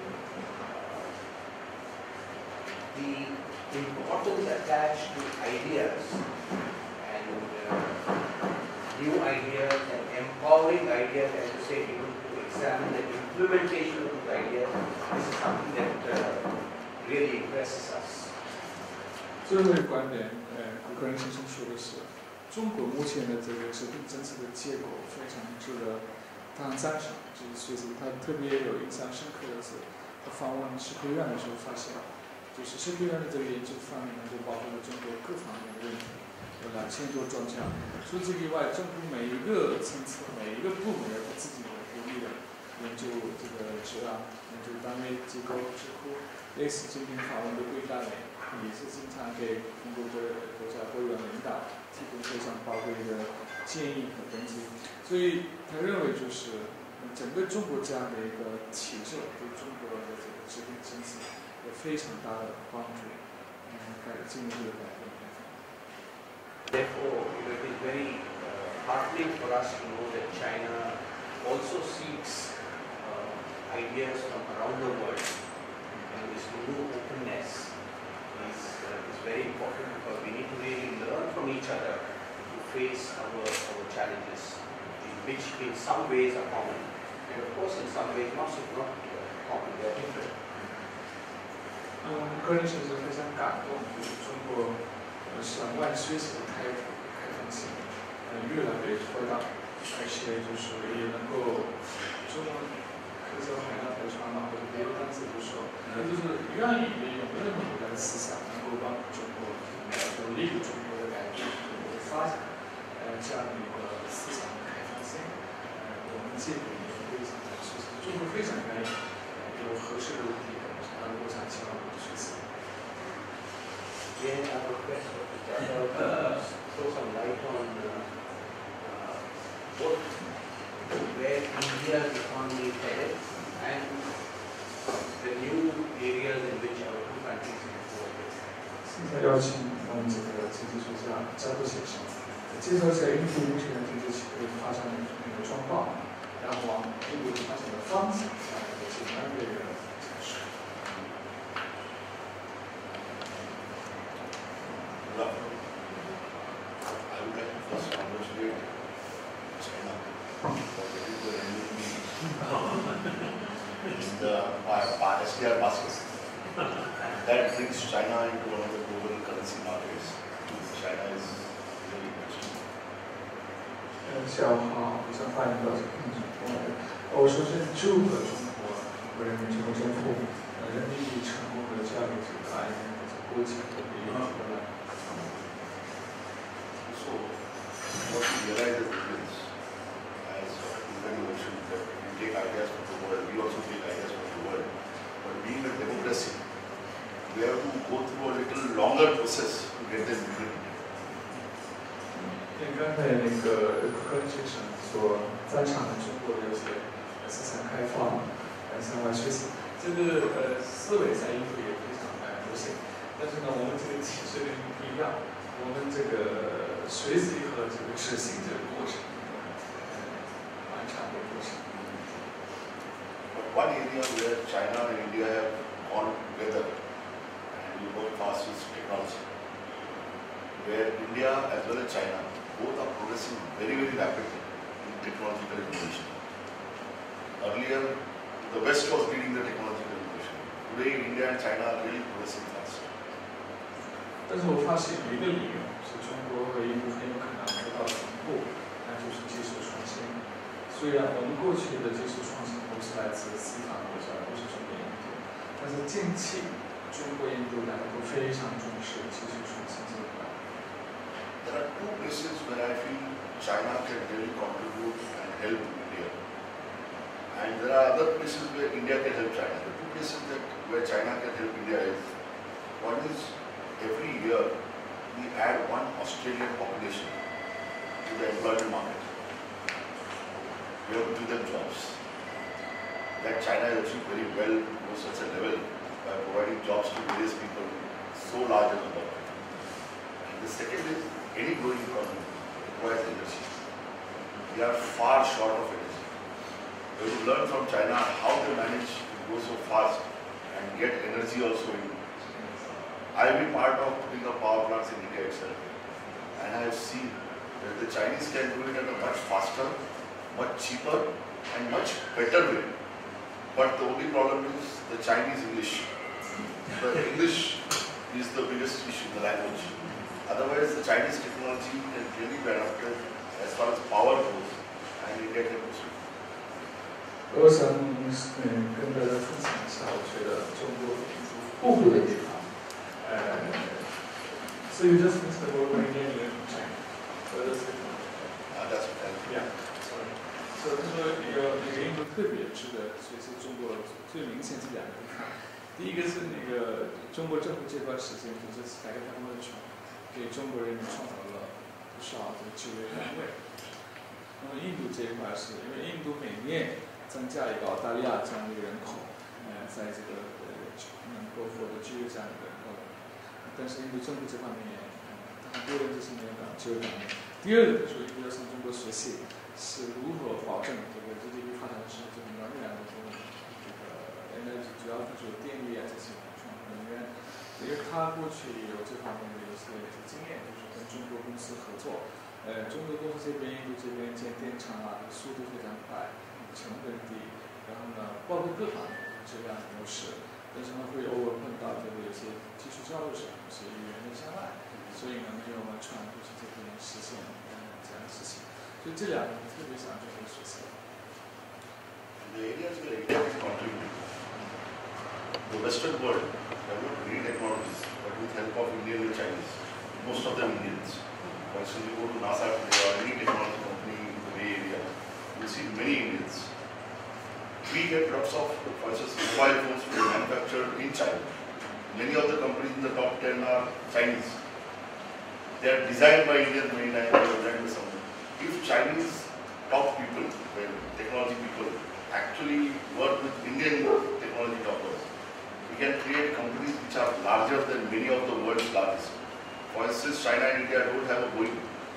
The importance attached to ideas and new ideas and empowering ideas, as you say, even to examine the implementation of those ideas, this is something that really impresses us. 最后一个观点，我个人先说的是，中国目前的这个制定政策的结果非常值得大家赞赏。就是随着他特别有印象深刻的是，他访问社科院的时候发现，就是社科院的这个研究范围能够包括了中国各方面的问题，有2000多专家。除此以外，政府每一个层次、每一个部门有他自己的独立的研究这个职案、研究单位机构、智库，类似今天访问的贵单位。也是经常给中国的国家国员领导提供非常宝贵的建议和东西，所以他认为就是整个中国这样的一个体制对中国的这个制定政策有非常大的帮助，进一步的改变。 Therefore, it is very heartening for us to know that China also seeks ideas from around the world, and this new openness is very important because we need to really learn from each other to face our challenges, which in some ways are common, and of course in some ways not common, they are different. 个人是非常感动，就是中国向外学习的开放性，越来越扩大，而且就是也能够中文科学海量流传嘛，或者别的单词不说，就是愿意利用任何的思想，能够帮中国有利于中国的改变、中国的发展，这样的一个思想的开放性，我们这个也非常的支持，中国非常愿意有合适的问题。我想希望我的学习。 Again, I request Dr. Jadhav throw some light on both where India's economy is headed and the new areas in which our two countries can cooperate. 现在邀请我们这个经济学家加布先生介绍一下印度目前的经济发展的那个状况，然后往印度发展的方向这样一个简单的一个阐述。 I would like to first congratulate China for getting the in the SDR basket. That brings China into one of the global currency markets. China is really rich. 下午好，我想发言到这个听众朋友。我首先祝贺中国人民政府人民币成功的加入这个IMF国际货币基金会。 So, what we realize as Indians, as Indian mentioned, that we take ideas from the world, we also take ideas from the world. But being a democracy, we have to go through a little longer process to get them implemented. 刚才那个柯先生所赞赏的中国的一些思想开放、向外学习，这个思维在印度也非常流行。但是呢，我们这个体制跟不一样，我们这个学习和这个执行这个过程，蛮长的过程。 But one area where China and India have gone together and we work fast is technology. Where India as well as China both are progressing very, very rapidly in technological innovation. Earlier, the West was leading the technological innovation. Today, India and China are really progressing fast. 但是我发现有一个理由是中国和印度很有可能得到同步，那就是技术创新。虽然我们过去的技术创新都是来自西方国家，不是中国印度，但是近期中国印度两个都非常重视技术创新这一块。 There are two places where I feel China can really contribute and help India. And there are other places where India can help China. The two places where China can help India is, one is every year we add one Australian population employment market. We have to give them jobs. That China has achieved very well to such a level by providing jobs to various people so large a number. And the second is, any growing economy requires energy. We are far short of energy. We have to learn from China how they manage to go so fast and get energy also in. I have been part of putting up power plants in India itself, and I have seen that the Chinese can do it in a much faster, much cheaper and much better way. But the only problem is the Chinese English. The English is the biggest issue, the language. Otherwise, the Chinese technology can really be adapted as far as power goes, and India can proceed. 我想跟大家分享一下，我觉得中国不足的地方。So you just missed the word when you in China. So that's it. That's okay. Yeah. Sorry. So 他说一个印度特别值得学习中国最明显是两个地方。第一个是中国政府这段时间组织改革开放的时候，给中国人民创造了不少的就业单位。那么印度这一块是因为印度每年增加一个澳大利亚这样的一个人口，在这个能够获得就业这样的人口，但是印度政府这方面也很多人这是没有就业方面。第二个就是印度要向中国学习，是如何保证这个 GDP 发展的时候，这个能源的这个 energy 主要就是电力啊这些能源，因为他过去有这方面的一些经验，就是跟中国公司合作。中国公司这边、印度这边建电厂啊，速度非常快，成本低，然后呢，包括各方面质量优势，但是呢会偶尔碰到这个有些技术交流上有些语言的障碍，所以呢没有完全就是这边实现这样的事情，所以这两个特别想中国学习。 The areas where India is contributing, the Western world developed green technologies, but with help of Indian and Chinese, most of them Indians. For instance, you go to NASA today or any technology company in the Bay Area, you see many Indians. We get lots of, for instance, mobile phones manufactured in China. Many of the companies in the top 10 are Chinese. They are designed by Indians many times, they are designed by someone. If Chinese top people, technology people, actually work with Indian technology toppers, we can create companies which are larger than many of the world's largest. For instance, China and India don't have a Boeing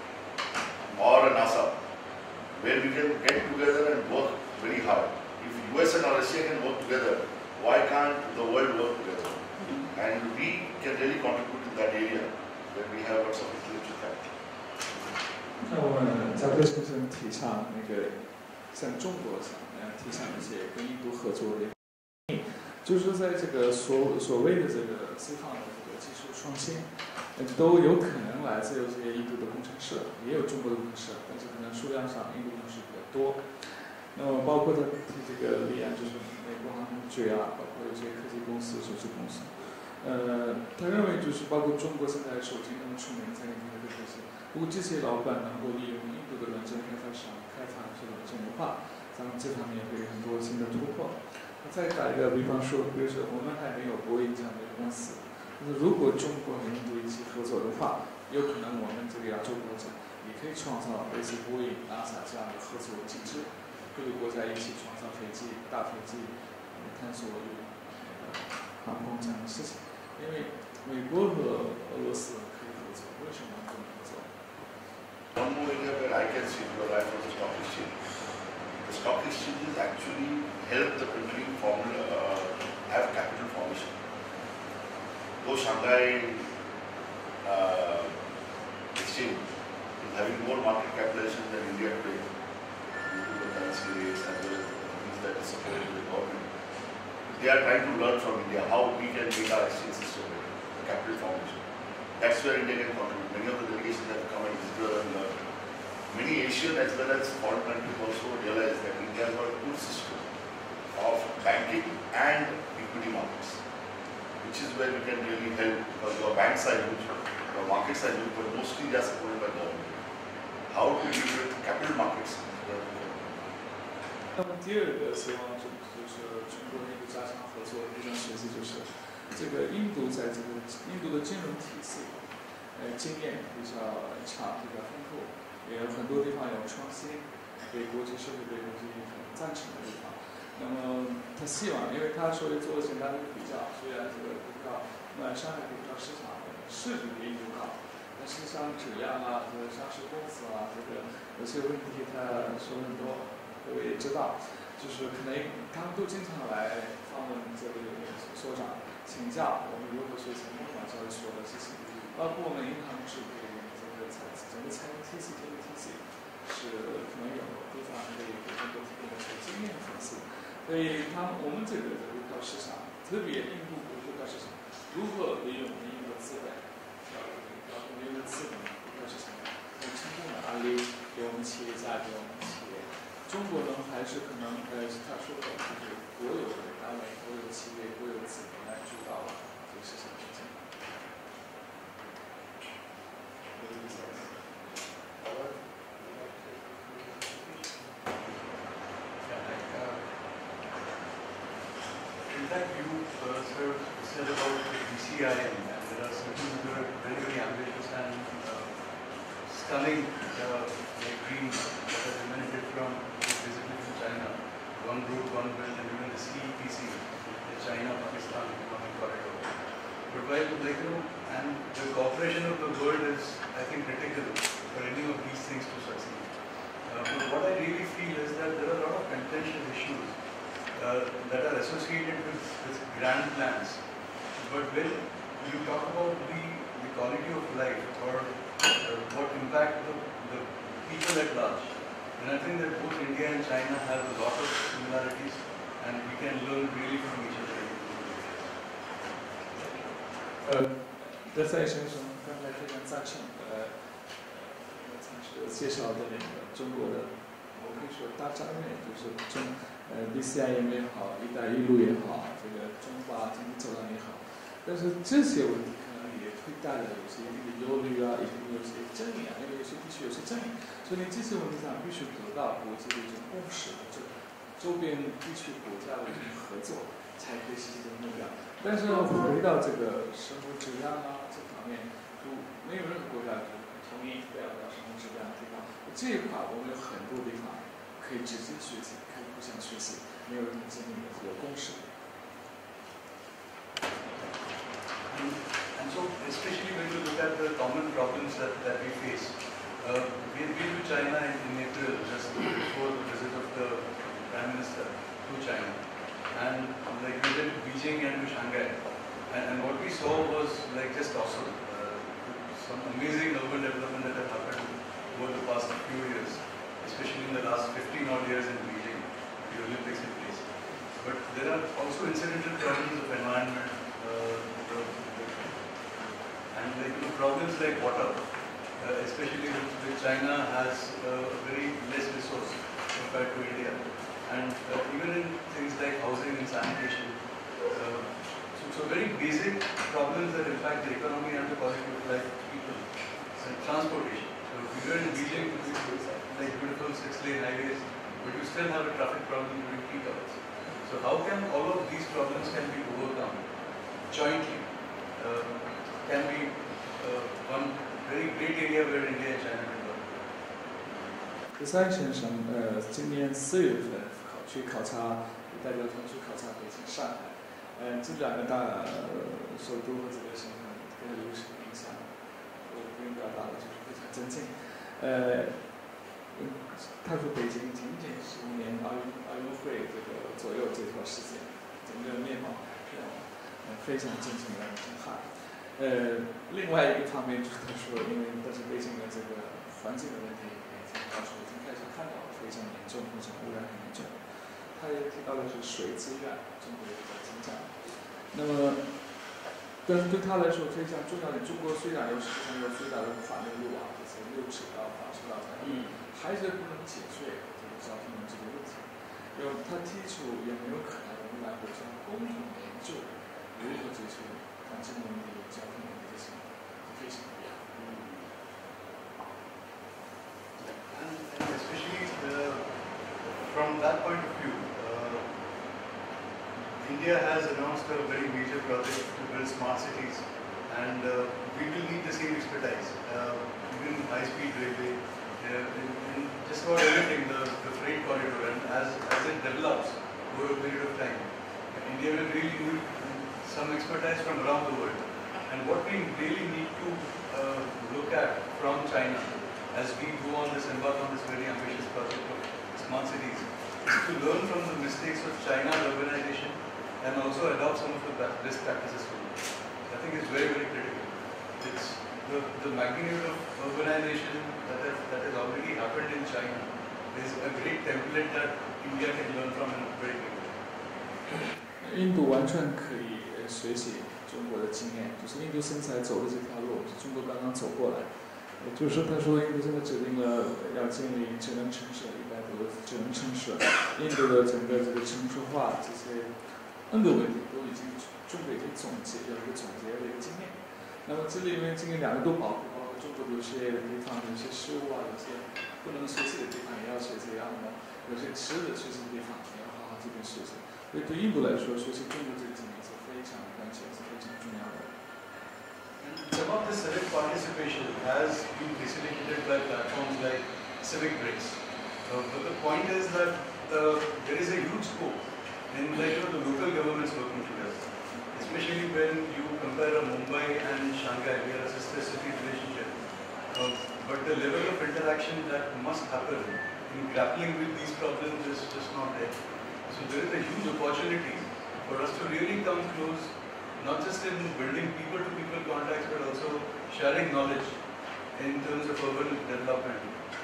or a NASA, where we can get together and work very hard. If US and Russia can work together, why can't the world work together? And we can really contribute to that area where we have lots of intellectual capital. 那我们扎克先生提倡像中国提倡一些跟印度合作的，就是在这个所谓的这个西方的这个技术创新。都有可能来自有这些印度的工程师，也有中国的工程师，但是可能数量上印度工程师比较多。那么包括他提这个例案，就是美国航空局啊，包括有些科技公司、手机公司。他认为就是包括中国现在手机那么出名，在印度的这些，如果这些老板能够利用印度的软件开发商开发这种软件的话，咱们这方面会有很多新的突破。再打一个比方说，比如说我们还没有波音这样的公司。如果中国和印度一起合作的话，有可能我们这个亚洲国家也可以创造类似波音、NASA 这样的合作机制，各个国家一起创造飞机、大飞机，探索航空这样的事情。因为美国和俄罗斯可以合作，为什么不能合作 One more area where I can see your life was the stock exchange. The stock exchanges actually help the country have capital formation. Though Shanghai exchange is having more market capitalization than India today, due to the currency rates and the things that is supported by the government, they are trying to learn from India how we can make our exchange system better, the capital formation. That's where India can contribute. Many of the delegations have come and visited and learned. Many Asian as well as foreign countries also realize that India has got a good system of banking and equity markets, which is where we can really help, because your banks are huge, your markets are huge, but mostly they are supported by government. How to deal with capital markets? 那么第二个希望就是中国印度加强合作非常学习，就是这个印度在这个印度的金融体系，经验比较长，比较丰富，也有很多地方创新，对国际社会对国际很赞成的地方。那么他希望，因为他所以做了简单的比较，虽然这个股票上海股票市场市值比印度高，但实际上质量啊，这个上市公司啊，这个有些问题他说很多，各位也知道，就是可能他们都经常来访问这里所长请教我们如何学习共管交易所的事情，包括我们银行制度这个整个财经体系是可能有非常可以给中国提供的经验分析。所以我们这个股票市场，特别印度股票市场，如何利用印度的资本，利用资本股票市场，有成功的案例给我们企业家，给我们企业。中国呢，还是可能是他说的，就是国有的单位、国有企业、国有资本来主导这个市场经济。 In fact, you sort of said about the BCI, and there are certain who are very, very ambitious and stunning dreams that have emanated from visiting from China. One route, one bill, and even the CEPC, the China-Pakistan Economic Corridor. But while, and the cooperation of the world is, I think, critical for any of these things to succeed. But what I really feel is that there are a lot of contentious issues that are associated with grand plans. But when you talk about the quality of life or what impact the people at large, and I think that both India and China have a lot of similarities and we can learn really from each other. 德赛先生刚才非常赞成介绍的那个中国的，我可以说大战略，就是BCI 也好，一带一路也好，这个中巴经济走廊也好，但是这些问题可能也会带来有些忧虑啊，也会有些争议啊，因为有些地区有些争议，所以这些问题上必须得到国际的一种共识，周边地区国家的一种合作，才可以实现这个目标。但是回到这个生活质量啊这方面，就没有任何国家同意不要生活质量提高。这一块我们有很多地方可以直接学习，可以互相学习，没有任何争议的这个共识。 And so, especially when you look at the common problems that we face, we've been to China in April, just before the visit of the Prime Minister to China. And we went to Beijing and to Shanghai. And what we saw was just awesome. Some amazing urban development that have happened over the past few years, especially in the last 15 odd years in Beijing, the Olympics in place. But there are also incidental problems of environment, and problems like water, especially with China has a very less resource compared to India, and even in things like housing and sanitation. So very basic problems that impact the economy and the quality of life of people. And transportation. So if you are in Beijing, like beautiful 6-lane highways, but you still have a traffic problem during peak hours. So how can all of these problems can be overcome jointly? Can be one very great area where India and China can work. 德赛先生今年4月份去考察，代表团去考察北京、上海。这两个大首都和这个省份给他留下的印象，我不用表达了，就是非常尊敬。他说北京仅仅15年奥运会这个左右这段时间，整个面貌非常震惊人震撼。另外一个方面就是他说，因为但是北京的这个环境的问题，他说已经开始看到非常严重，非常污染很严重。他也提到的是水资源，中国也在增长。那么，但是对他来说非常重要的，中国虽然有世界上有最大的环内路啊，就是6尺高、8尺高才还是不能解决这个交通的这个问题。他提出有没有可能我们两国将共同研究如何解决环境问题、交通问题这些，非常必要。 And especially from that point of view, India has announced a very major project to build smart cities, and we will need the same expertise. Even high-speed railway, in just about everything, the freight corridor, and as it develops over a period of time, India will really need some expertise from around the world. And what we really need to look at from China as we go on this, embark on this very ambitious project of smart cities, is to learn from the mistakes of China's urbanization and also adopt some of the best practices from it. I think it's very, very critical. It's the magnitude of urbanization that has already happened in China is a great template that India can learn from in a very big way. 印度完全可以学习中国的经验，就是印度现在走的这条路，是中国刚刚走过来。也就是说，他说印度现在决定了要建立智能城市，100多个智能城市。印度的整个这个城市化这些 N 个问题都已经中国已经有一个总结的一个经验。那么这里面经验2个都包括中国有些地方有些失误啊，有些不能学习的地方也要学习，然后呢，有些值得学习的地方也要好好这边学习。所以对印度来说，学习中国这个经验是非常关键，是非常重要的。 Some of the civic participation has been facilitated by platforms like Civic Breaks. But the point is that there is a huge scope in the local governments working together. Especially when you compare Mumbai and Shanghai, we are a sister city relationship. But the level of interaction that must happen in grappling with these problems is just not there. So there is a huge opportunity for us to really come close, not just in building people-to-people contacts, but also sharing knowledge in terms of urban development.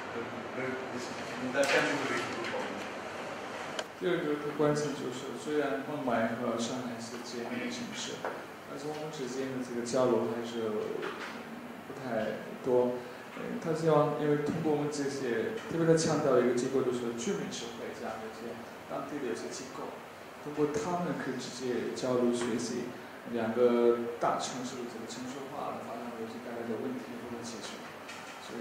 That can be the way to go forward. 第二个关键就是，虽然孟买和上海是姐妹城市，但是我们之间的这个交流还是不太多。他希望，因为通过我们这些，特别他强调的一个机构就是居民社会这样的一些当地的一些机构，通过他们可以直接交流学习2个大城市的这个城市化的发展逻辑带来的问题如何解决。所以。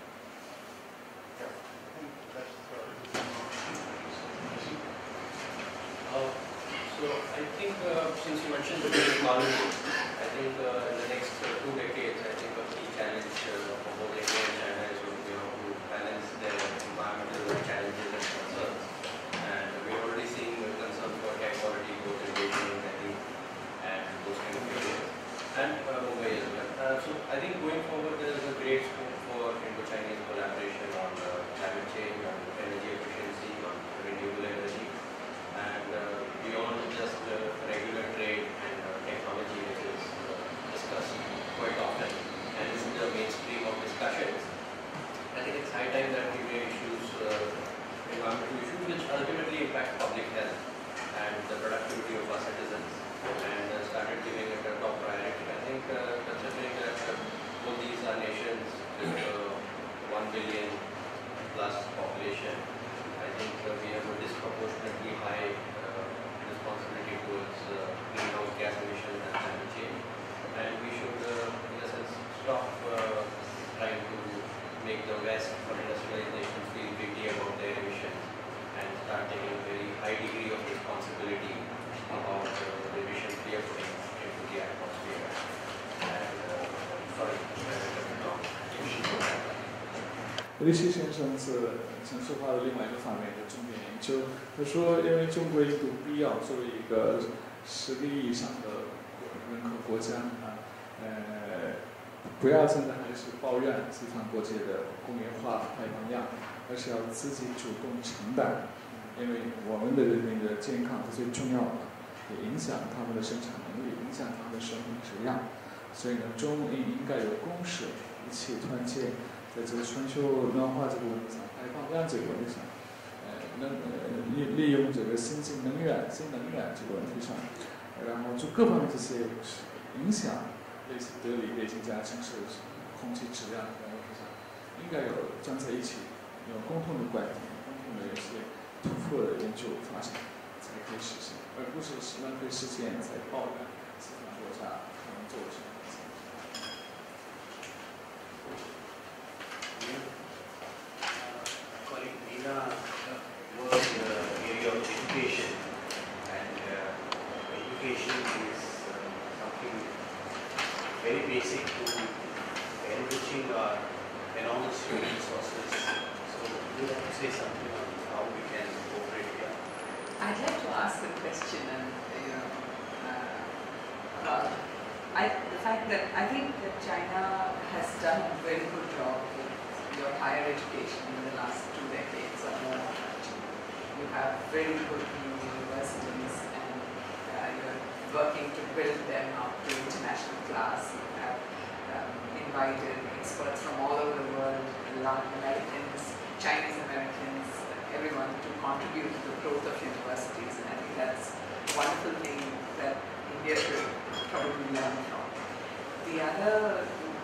So I think since you mentioned the technology, I think in the next 2 decades, I think a key challenge for both India and China is going to be how to balance their environmental challenges and concerns. And we're already seeing concerns for air quality, both in Beijing, Delhi, and those kind of areas, and Mumbai as well. So I think going forward, there is a great scope for Indo-Chinese collaboration on climate change, on energy efficiency, on renewable energy. And beyond just regular trade and technology, which is discussed quite often and is in the mainstream of discussions, I think it's high time that we raise issues, environmental issues, which ultimately impact public health and the productivity of our citizens, and started giving it a top priority. I think considering that both these are nations with 1 billion plus population, I think we have a disproportionately high responsibility towards greenhouse gas emissions and climate change, and we should, in a sense, stop trying to make the West or industrialized nations feel guilty about their emissions and start taking a very high degree of responsibility about the emissions we are putting into the atmosphere. And sorry, 李希先生是城市化的另外一个方面的重点研究。他说，因为中国印度必要作为一个10个亿以上的人口国家不要真的还是抱怨西方国家的工业化排放量，而是要自己主动承担。因为我们的人民的健康是最重要的，也影响他们的生产能力，影响他们的生命质量。所以呢，中印应该有共识，一起团结。在这个全球暖化这个问题上，排放量这个问题上，利用这个新能源这个问题上，然后就各方面这些影响，类似德里、北京这样城市空气质量这个问题上，应该有站在一起，有共同的观点，共同的一些突破的研究发展，才可以实现，而不是浪费时间在抱怨西方国家可能做什么。 Colleague Meena works in the area of education, and education is something very basic to enriching our enormous human resources. So, say something on how we can cooperate here? I'd like to ask a question, and about the fact that I think that China has done a very good job with your higher education in the last 2 decades or more. You have very good new universities, and you're working to build them up to international class. You have invited experts from all over the world, Latin Americans, Chinese Americans, everyone to contribute to the growth of universities, and I think that's a wonderful thing that India should probably learn from. The other,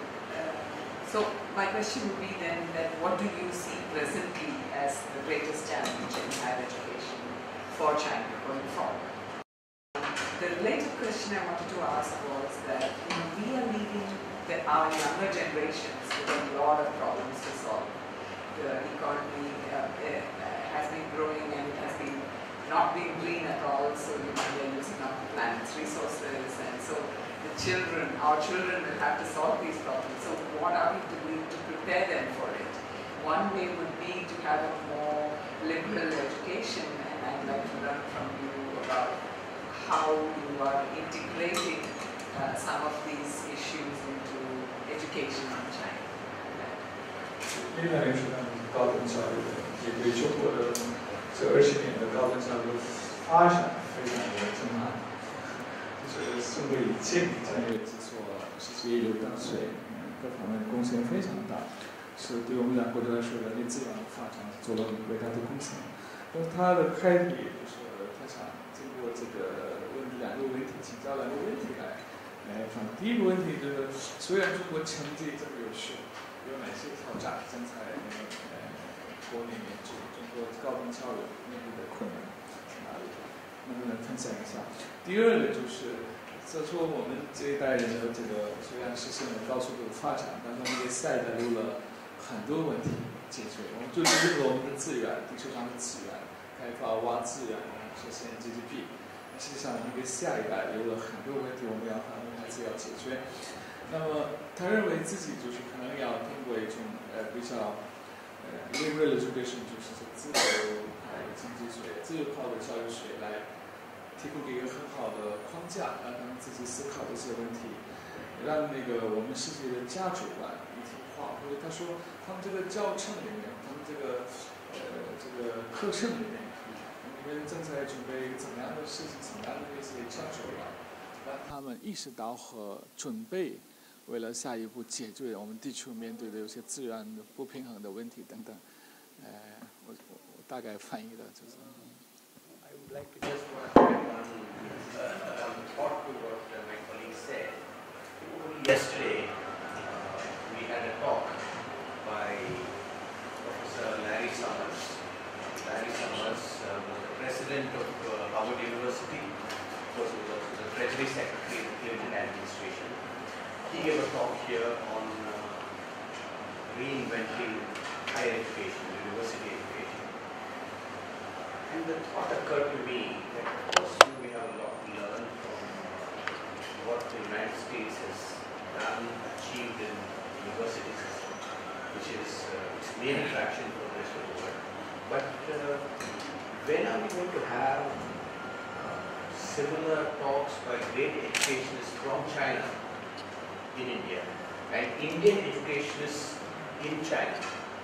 so my question would be then that what do you see presently as the greatest challenge in higher education for China going forward? The related question I wanted to ask was that we are leaving our younger generations with a lot of problems to solve. The economy has been growing and it has been not being green at all, so we are using up the planet's resources, and so our children will have to solve these problems. So what are we doing to prepare them for it? One way would be to have a more liberal education, and I'd like to learn from you about how you are integrating some of these issues into education in China. 另外是高等教育的，也对中国的这20年的高等教育发展非常的震撼。就是中国以千里战略之所世界一流当水，各方面贡献非常大，是对我们两国来说人力资源的发展做了伟大的贡献。但是他的开题就是他想经过这个两个问题，请教两个问题来看。第一个问题就是，虽然中国成绩这么优秀，有哪些挑战正在国内面中国高等教育面对的困难在哪里？能不能分享一下？第二个就是，再说我们这一代人的这个虽然实现了高速度发展，但是我们给下一代留了很多问题解决。我们最重视我们的资源，地球上的资源，开发挖资源，实现 GDP。实际上，我们给下一代留了很多问题，我们还是要解决。那么，他认为自己就是可能要通过一种比较liberal education， 就是自由派的经济学、自由派的教育学来提供一个很好的框架，让他们自己思考这些问题，让我们世界的价值观一体化。或者他说，他们这个教程里面，他们这个课程里面。我们正在准备怎么样的事情，怎么样的一些价值观，让他们意识到和准备，为了下一步解决我们地球面对的有些自然的不平衡的问题等等。我大概翻译了，就是。 I would like to just add one thought to what my colleague said. Yesterday, we had a talk by Professor Larry Summers. Larry Summers was the president of Harvard University. Of course, he was also the Treasury Secretary in the Clinton administration. He gave a talk here on reinventing higher education, university education. And the thought occurred to me that, of course, we have a lot to learn from what the United States has done, achieved in the university system, which is its main attraction for the rest of the world. But when are we going to have similar talks by great educationists from China in India and Indian educationists in China?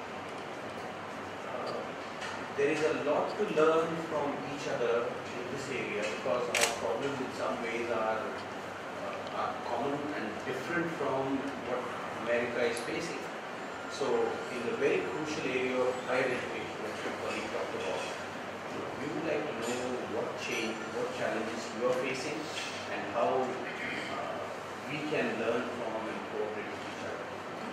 There is a lot to learn from each other in this area because our problems in some ways are common and different from what America is facing. So in the very crucial area of higher education, your colleague talked about, we would like to know what change, what challenges you are facing, and how we can learn from and cooperate with each other.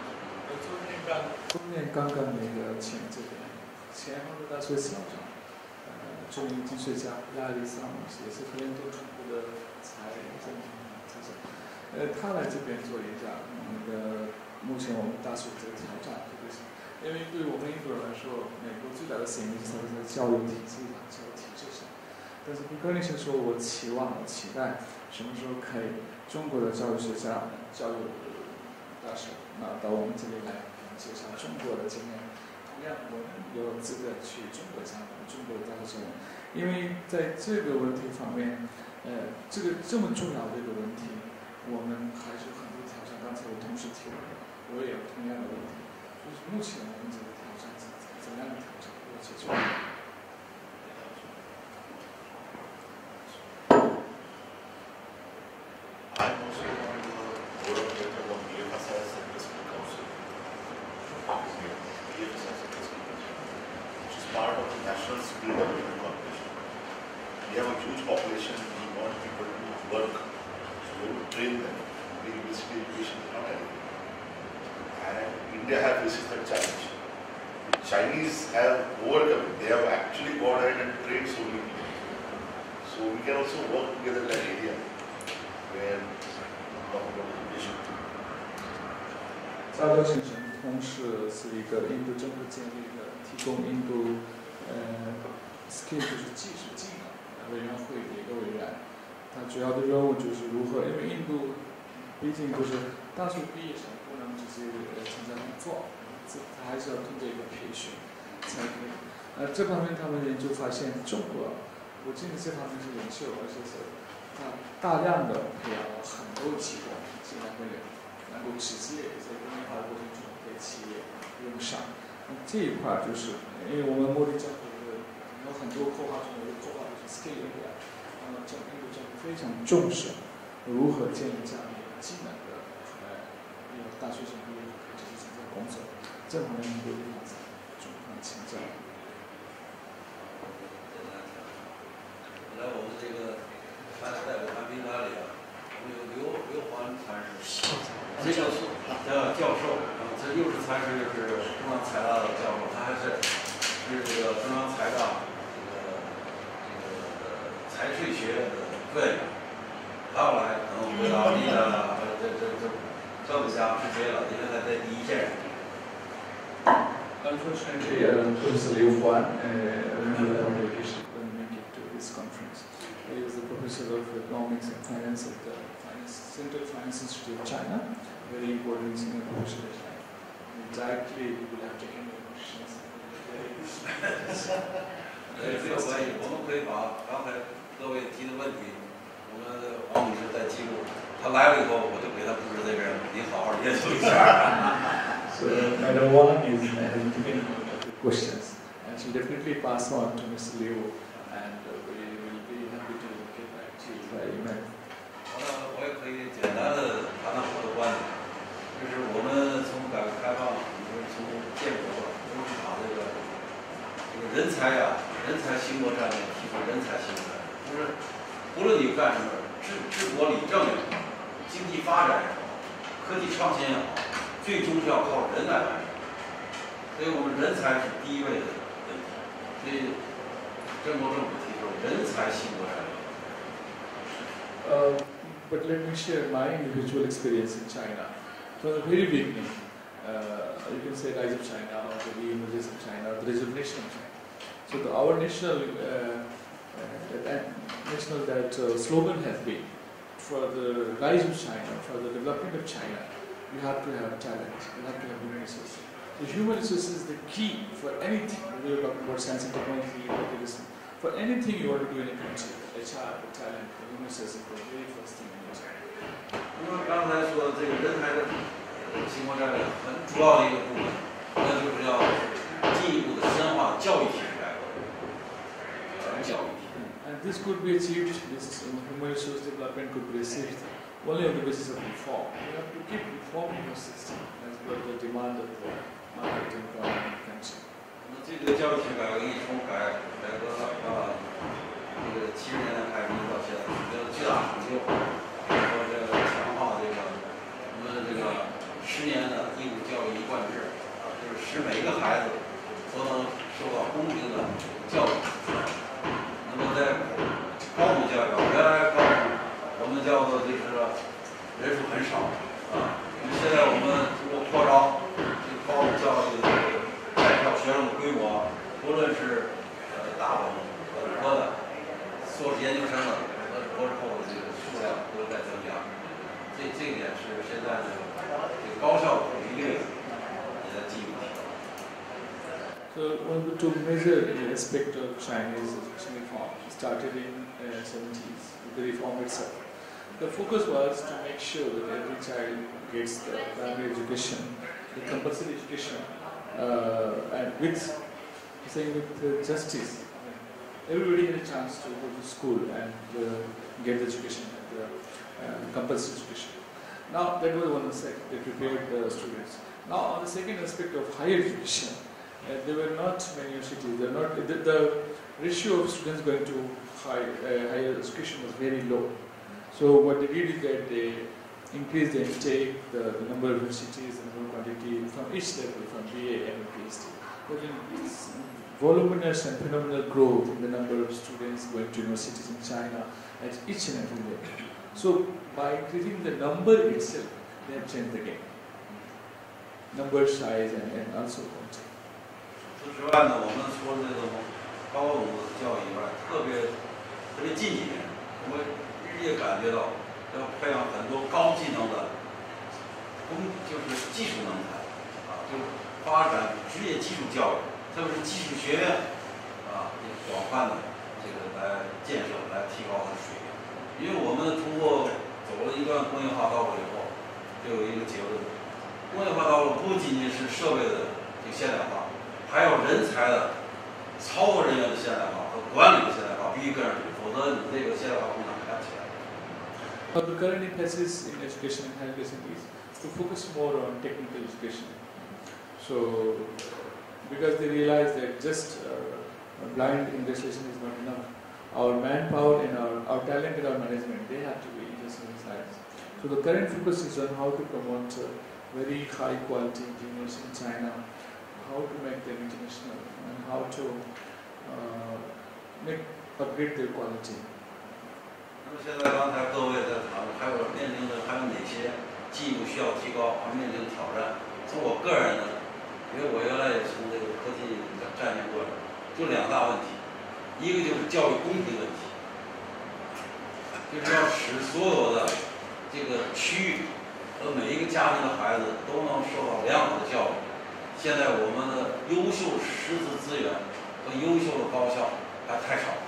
中面刚刚请这个前哈佛大学校长，著名经济学家亚历桑德也是克林顿总部的财政他来这边做演讲。目前我们大学这个挑战，特别是因为对我们印度人来说，美国最大的限制是它的教育体制上、教育体制上。但是格林先说，我期待什么时候可以中国的教育学家、教育大使到我们这里来介绍中国的经验。同样，我们有资格去中国上班，中国大学生，因为在这个问题方面，这个这么重要的一个问题，我们还是有很多挑战。刚才我同事提问了，我也有同样的问题，就是目前我们这个挑战是怎么样的挑战，要解决？ I'm also on the board of directors of BFSI Secretary Council. BFSI Secretary Council, which is part of the National Skill Development Corporation. We have a huge population. We want people to work, so we have to train them. Basically, education is not everything. And India has faces that challenge. The Chinese have overcome it. They have actually gone ahead and trained so many people. So we can also work together in that area. where talk about education. 扎德先生同时是一个印度政府建立的提供印度skill 就是技术技能委员会的一个委员，他主要的任务就是如何，因为印度毕竟不是大学毕业生不能直接参加工作，他还是要通过一个培训才可以。这方面他们研究发现，中国不仅这方面是领袖，而且是大量的培养了很多机构，现在会能够直接在工业化过程中被企业用上。这一块就是因为我们莫迪政府有很多口号中有一个口号就是 skill India， 印度政府非常重视如何建立这样一个技能的大学生毕业可以直接参加工作，这方面能够利用在中方请教。 来我们这个代表团名单里啊，我们有刘环参事，这个教授，这又是参事，又是中央财大的教授，他还是这个中央财大财税学院的副院长。他后来可能回到你的政治家直接了，因为他在第一线。 Unfortunately, Professor Liu Huan couldn't make it to this conference. He is the professor of economics and finance at the Central Finance Institute of China, very important senior professor at China. Directly, we will have taken your questions. 我们可以把刚才各位提的问题，我们王女士在记录。他来了以后，我就给他布置这边，你好好研究一下。 So, Madam Wang has given the questions, and she'll definitely pass on to Mr. Liu, and we will be happy to get back to you by email. 我也可以简单的谈谈我的观点，就是我们从改革开放，从建国，都是把这个人才呀，人才兴国战略提出人才兴国战略，就是无论你干什么，治国理政也好，经济发展也好，科技创新也好。最终是要靠人来完成，所以我们人才是第一位的问题。所以，中国政府提出人才兴国战略。 But let me share my individual experience in China. From the very beginning, you can say rise of China, or the re-emergence of China, or the rejuvenation of China. So our national slogan has been, for the rise of China, for the development of China, you have to have talent, you have to have human resources. The human resources is the key for anything. We are talking about science and technology, for anything you want to do in a country, HR, the talent, the human resources is the very first thing you need. 因为刚才说这个人才的兴国战略很主要的一个部分，那就是要进一步的深化教育体系改革，教育体系。 And this could be achieved, this human resource development could be achieved only on the basis of reform. You have to keep reforming your system as per the demand of the market and government country. 那这个教育体改革一从改革到这个70年代开始到现在，有巨大成就。包括这个强化这个我们这个10年的义务教育一贯制，就是使每一个孩子都能受到公平的教育。那么在高等教育，原来高等我们叫做就是人数很少现在我们通过扩招，这个高等教育的在校学生的规模，无论是大本科的、硕士研究生的和博士后的这个数量都在增加。这一点是现在的这个高校的比率也在进一步提高。 So So one of the two major aspects of Chinese education reform started in the 70s, the reform itself. The focus was to make sure that every child gets the primary education, the compulsory education, and with justice. Everybody had a chance to go to school and get the education, the compulsory education. Now that was one aspect that prepared the students. Now on the second aspect of higher education, there were not many universities. The ratio of students going to higher education was very low. So what they did is that they increased the intake, the number of universities, the number of quantity from each level, from BA and PhD. But it's voluminous and phenomenal growth in the number of students going to universities in China at each and every level. So by increasing the number itself, they have changed the game. Number, size, and also quantity. 除此之外呢，我们说这个高等教育里边，特别近几年，我们日夜感觉到要培养很多高技能的就是技术人才啊，就是发展职业技术教育，特别是技术学院啊，广泛的这个来建设，来提高它的水平。因为我们通过走了一段工业化道路以后，就有一个结论：工业化道路不仅仅是设备的这个现代化。 还有人才的操作人员的现代化和管理的现代化必须跟上去，否则你这个现代化工厂开不起来。 The current emphasis in education and higher education is to focus more on technical education. So, because they realize that just blind industrialization is not enough. Our manpower and our talent and our management, they have to be interested in science. So the current focus is on how to promote very high quality engineers in China. How to make them international and how to upgrade their quality. 那么现在刚才各位在谈，还有哪些技术需要提高，还面临挑战？从我个人呢，因为我原来也从这个科技战线过来，就两大问题，一个就是教育公平问题，就是要使所有的这个区域和每一个家庭的孩子都能受到良好的教育。 现在我们的优秀师资资源和优秀的高校还太少。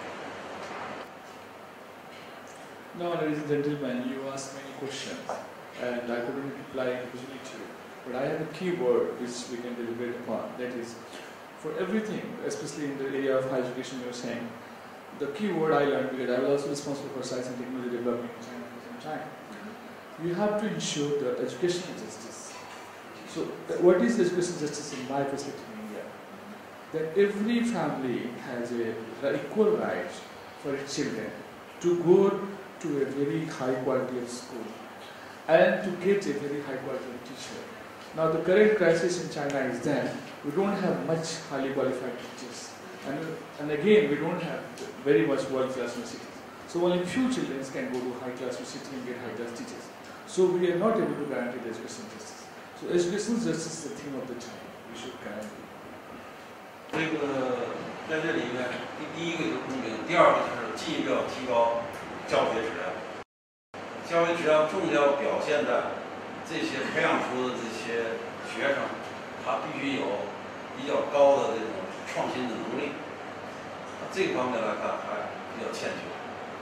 Now, ladies and gentlemen, you asked many questions, and I couldn't reply individually to you. But I have a key word which we can deliberate upon. That is, for everything, especially in the area of higher education, you were saying, the key word I learned because I was also responsible for science and technology development in China at the same time. You have to ensure the educational justice. So, what is education justice in my perspective in India? That every family has an equal right for its children to go to a very high quality of school and to get a very high quality of teacher. Now, the current crisis in China is that we don't have much highly qualified teachers, and again, we don't have very much world-class universities. So, only few children can go to high-class university and get high-class teachers. So, we are not able to guarantee the education justice. So educational justice is the theme of the time. We should guarantee. 这个在这里面，第一个就是公平，第二个就是进一步要提高教学质量。教学质量重要表现在这些培养出的这些学生，他必须有比较高的这种创新的能力。这个方面来看还比较欠缺。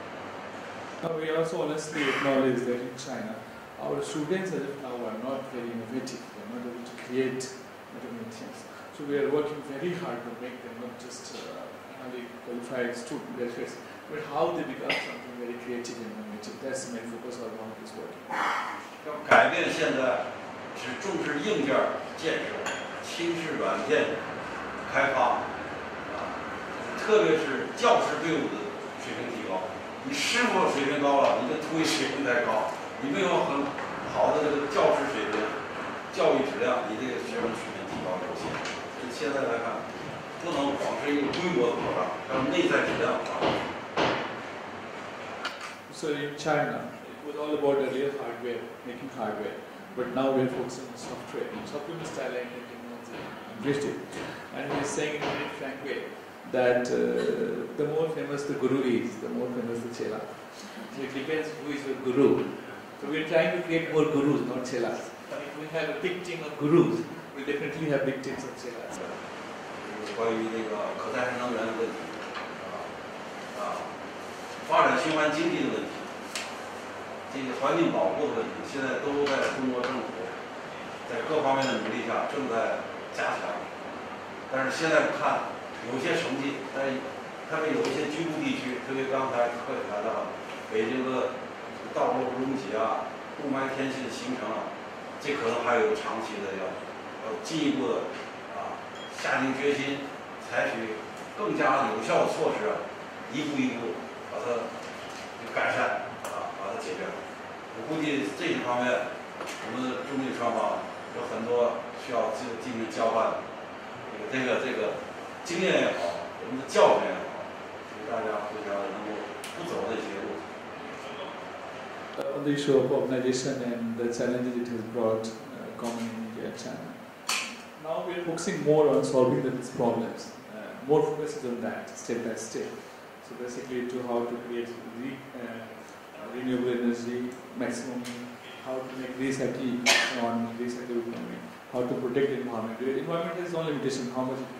Now we also honestly acknowledge that in China. Our students as of now are not very innovative, they are not able to create many things. So we are working very hard to make them not just highly qualified student graduates, but how they become something very creative and innovative. That's the main focus of our this work. 要改变现在只重视硬件建设，轻视软件开发，特别是教师队伍的水平提高。你师傅水平高了，你的徒弟水平才高。 你没有很好的这个教师水平、教育质量，你这个学生水平提高有限。所以现在来看，不能光是一个规模的扩张，要内在质量发展。 So in China, it was all about the real hardware, making hardware. But now we are focusing on software. Software is talent and technology. And he is saying in a very frank way that the more famous the guru is, the more famous the chela. So it depends who is your guru. So we are trying to create more gurus, not chelas. But if we have a big team of gurus, we definitely have big teams of chelas. 关于这个可再生能源的问题，发展循环经济的问题，这个环境保护的问题，现在都在中国政府在各方面的努力下正在加强。但是现在看有些成绩，特别有一些局部地区，特别刚才课也谈到了，北京的道路拥挤啊、雾霾天气的形成啊，这可能还有长期的要进一步的下定决心，采取更加有效的措施，一步一步把它改善把它解决。我估计这一方面，我们中美双方有很多需要进行交换的。这个经验也好，我们的教训也好，大家互相能够不走那些路。 On the issue of urbanization and the challenges it has brought common in India and China. Now we are focusing more on solving these problems. More focus is on that, step by step. So basically to how to create renewable energy, maximum, how to make recycling on recyclable economy, how to protect the environment. The environment has no limitation, how much it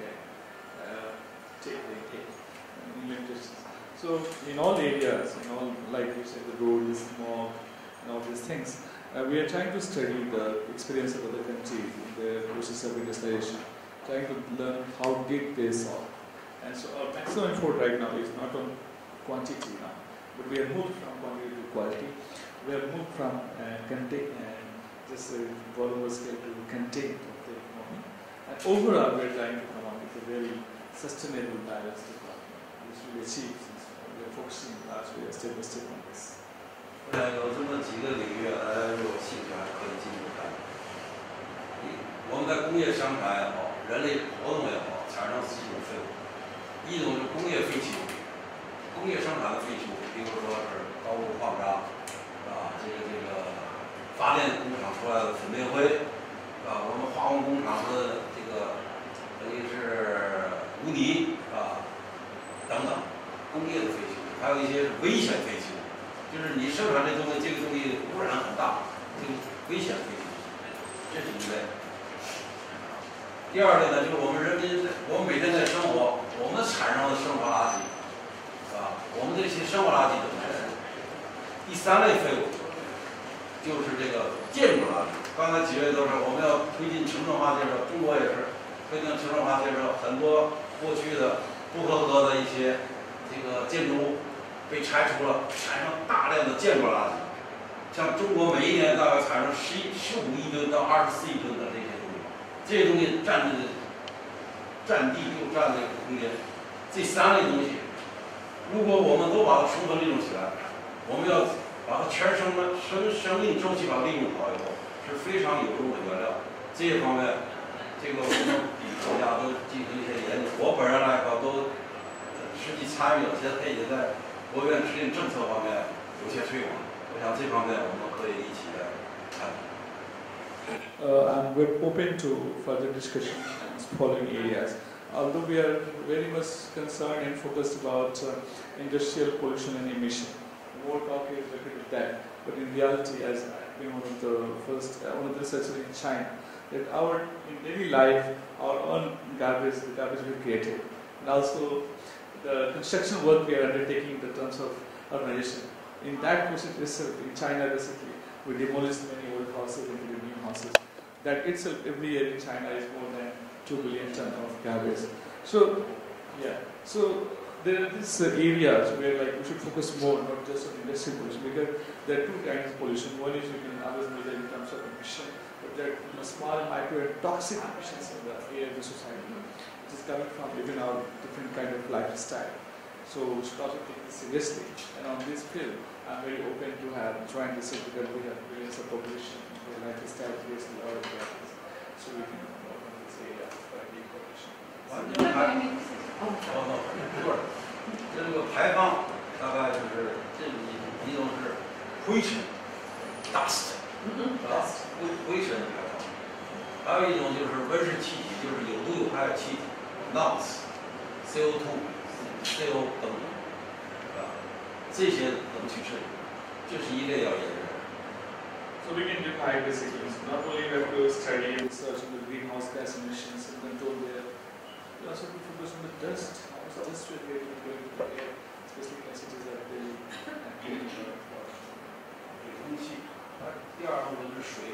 can take limitations. So in all areas, like you said, the road, the smog, and all these things, we are trying to study the experience of other countries in the process of industrialization, trying to learn how did they solve. And so our maximum effort right now is not on quantity now, but we have moved from quantity to quality. We have moved from just a global scale to contain of the economy. And overall, we are trying to come up with a very sustainable, balanced economy, which will achieve since we are focusing last year step by step on this. 有这么几个领域，大家如果有兴趣还可以进一步看。我们在工业生产也好，人类活动也好，产生几种废物，一种是工业废弃物，工业生产的废弃物，比如说是高度矿渣，这个发电工厂出来的粉尘灰，我们化工工厂的这个等于是污泥等等，工业的废弃物，还有一些危险废弃物。就是你生产这东西，这个东西污染很大，这个危险废弃物，这是一类。第二类呢，就是我们人民，我们每天在生活，我们产生的生活垃圾，我们这些生活垃圾怎么来？第三类废物，就是这个建筑垃圾。刚才几位都是，我们要推进城镇化建设，中国也是推进城镇化建设，很多过去的不合格的一些这个建筑物。被拆除了，产生大量的建筑垃圾。像中国每一年大概产生15亿吨到24亿吨的这些东西，这些东西占地又占这个空间。这三类东西，如果我们都把它充分利用起来，我们要把它全生命周期把它利用好以后，是非常有用的原料。这些方面，这个我们国家都进行一些研究。我本人来说都实际参与了，现在也在。国务院制定政策方面有些推广，我想这方面我们可以一起来探讨。 And we're open to further discussion in the following areas. Although we are very much concerned and focused about industrial pollution and emission, more talk is related to that. But in reality, as I've been one of the researchers in China, that in daily life, our own garbage, the garbage we created, and also the construction work we are undertaking in terms of urbanization. In that process itself, in China recently, we demolished many old houses and built new houses. That itself, every year in China is more than 2 billion tons of garbage. So, there are these areas where we should focus more, not just on industrial pollution, because there are two kinds of pollution. One is we can always measure in terms of emission, but there are small, micro, and toxic emissions in the air of the society. Is coming from even our different kind of lifestyle. So we should also take this seriously. And on this field, I'm very open to have joint research because we have billions of population, their lifestyle based on our practice. So we can work on this area for deep pollution. 这个排放大概就是这一种是灰尘 ，dust， 灰尘排放。还有一种就是温室气体，就是有毒有害的气体。NOx、CO2、CO 等等，这些怎么去治理？这是一类要研究。 So we can define basically. Not only we have to study and research on the greenhouse gas emissions and control their We also have to focus on the dust. How much dust we're getting going into the air, especially in cities like Delhi and New York. 空气，第二部分是水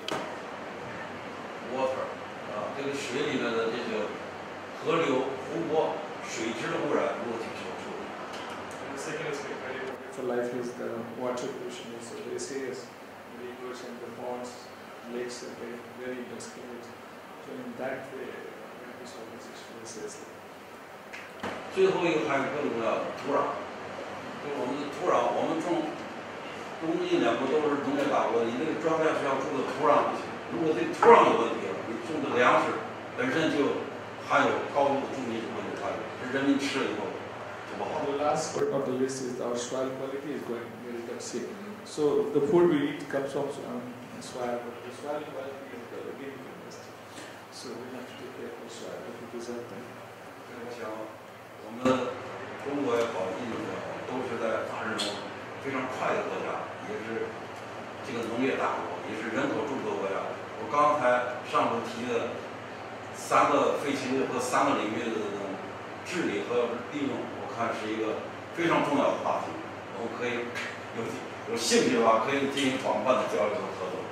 ，water， 这个水里面的这个河流、湖泊、水质的污染，如何挺需要处理。 And the second aspect very important for life is the water pollution. It's very serious. The rivers and the ponds, lakes are very destroyed. So in that way, we have to solve this issue very seriously. 最后一个还是更重要的土壤，就是我们的土壤，我们种。 东印两国都是农业大国，你这个庄稼是要种的土壤里去。如果这土壤有问题了，你种的粮食本身就含有高度的重金属矿物含量，人民吃了以后就不好。 The last part of the list is our soil quality is going very toxic. So the food we eat comes from soil, but the soil quality is again best. So we have to take care of the soil to preserve them. 我想，我们中国也好，印度也好，都是在发展中非常快的国家。 也是这个农业大国，也是人口众多国家。我刚才上述提的3个废弃物和3个领域的这种治理和利用，我看是一个非常重要的话题。我们可以有兴趣的话，可以进行广泛的交流和合作。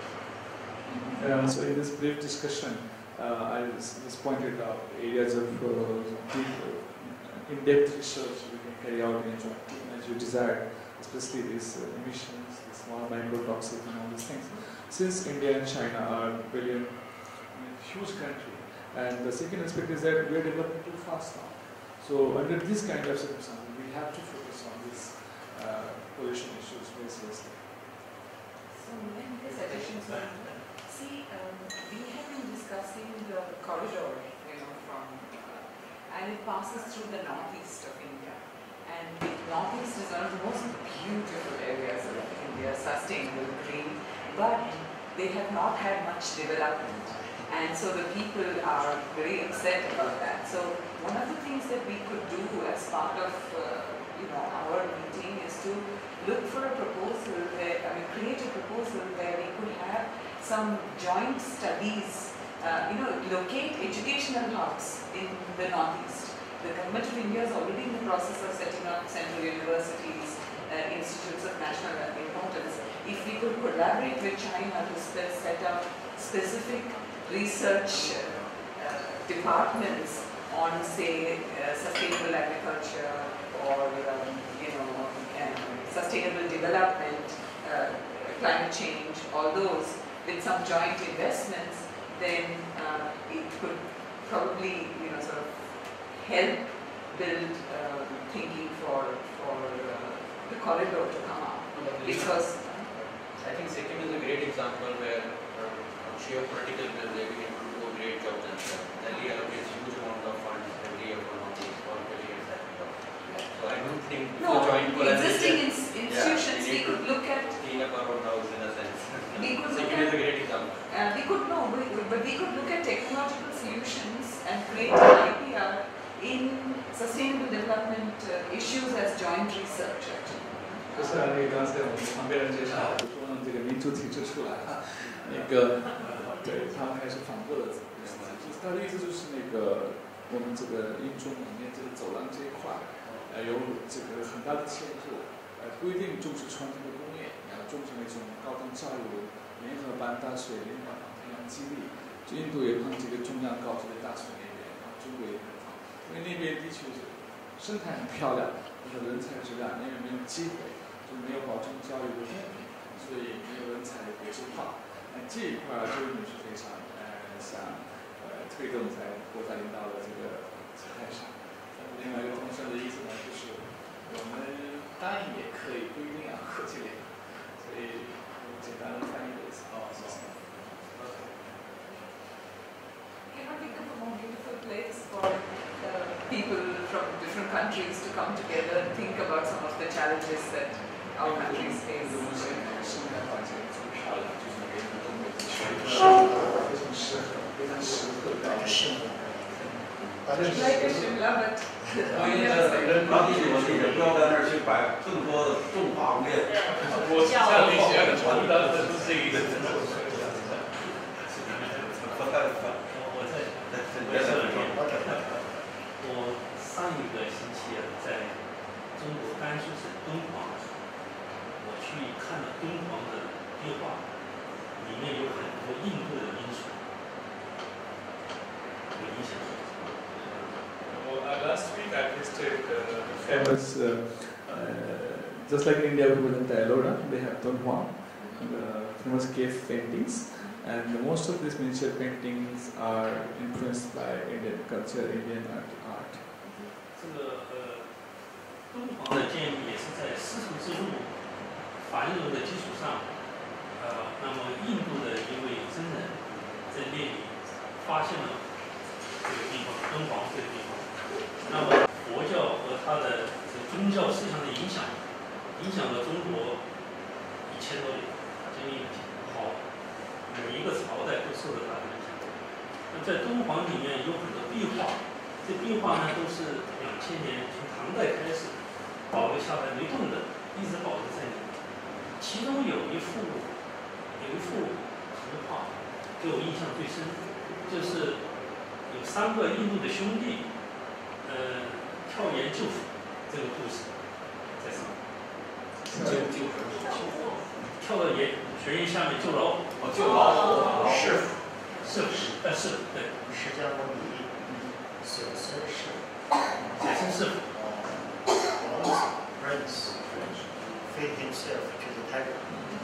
So in this brief discussion, I just pointed out areas of deep, in-depth research we can carry out in a joint team as you desire, especially these emissions. Small microtoxic and all these things. Since India and China are huge country, and the second aspect is that we are developing too fast now. So under this kind of circumstances, we have to focus on these pollution issues very seriously. So in this addition, see, we have been discussing the corridor, from, and it passes through the northeast of India. And the northeast is one of the most beautiful areas of India, sustainable, green, but they have not had much development. And so the people are very upset about that. So one of the things that we could do as part of our meeting is to look for a proposal where, create a proposal where we could have some joint studies, locate educational hubs in the northeast. The government of India is already in the process of setting up central universities, institutes of national importance. If we could collaborate with China to set up specific research departments on, say, sustainable agriculture or sustainable development, climate change, all those, with some joint investments, then it could probably, sort of help build thinking for the corridor to come up. Because I think Sikkim is a great example where from sheer political will they can do a great job themselves. Delhi allocates huge amount of funds every year for all projects that we have. So I don't think joint existing institutions we could look at. Clean up our own house in a sense. Sikkim is a great example. But we could look at technological solutions and create an IPR in sustainable development issues as joint research actually. 就是刚才我们旁边人介绍，就说这个民主体制出来了，对他们还是反过了，就是他的意思就是我们这个英中里面这个走廊这一块，有这个很大的欠缺，不一定重视传统的工业，然后重视那种高等教育，联合办大学、联合办培养基地，就印度也碰这个中央高级的大学那边，然后中国也很好，因为那边地区生态很漂亮，但是人才质量因为没有机会。 没有保证教育的公平，所以没有人才国际化。这一块周女士非常想推动在国家领导的这个姿态上。另外一个同时的意思呢，就是我们当然也可以不一定要科技类，所以简单的翻译的意思。 Cannot become a more beautiful place for people from different countries to come together and think about some of the challenges that our countries face. 生态环境最漂亮，就是那个东北地区，非常适合的生活。 Like a Shimla, but 所以人当地有地人不要在那儿去摆更多的重化工业。 我像你写的传达的都是一个。 我上一个星期在中国甘肃省敦煌，我去看了敦煌的壁画，里面有很多印度的因素，有影响。 Well, last week I visited famous, just like in India we have Ellora, they have Dunhuang, famous cave paintings, and most of these miniature paintings are influenced by Indian culture, Indian art. 这个敦煌的建立也是在丝绸之路繁荣的基础上，那么印度的一位僧人在那里发现了这个地方，敦煌这个地方。那么佛教和它的宗教思想的影响了中国1000多年，将近好每一个朝代都受到它的影响。那在敦煌里面有很多壁画，这壁画呢都是2000年从唐代开始保留下来没动的，一直保留在里面。其中有一幅图画给我印象最深，就是有3个印度的兄弟，跳岩救父这个故事在上面。跳到悬崖下面救老虎。 救老虎。 是，对。 释迦牟尼舍身是。 舍身是。 王子 Prince feed himself to the tiger.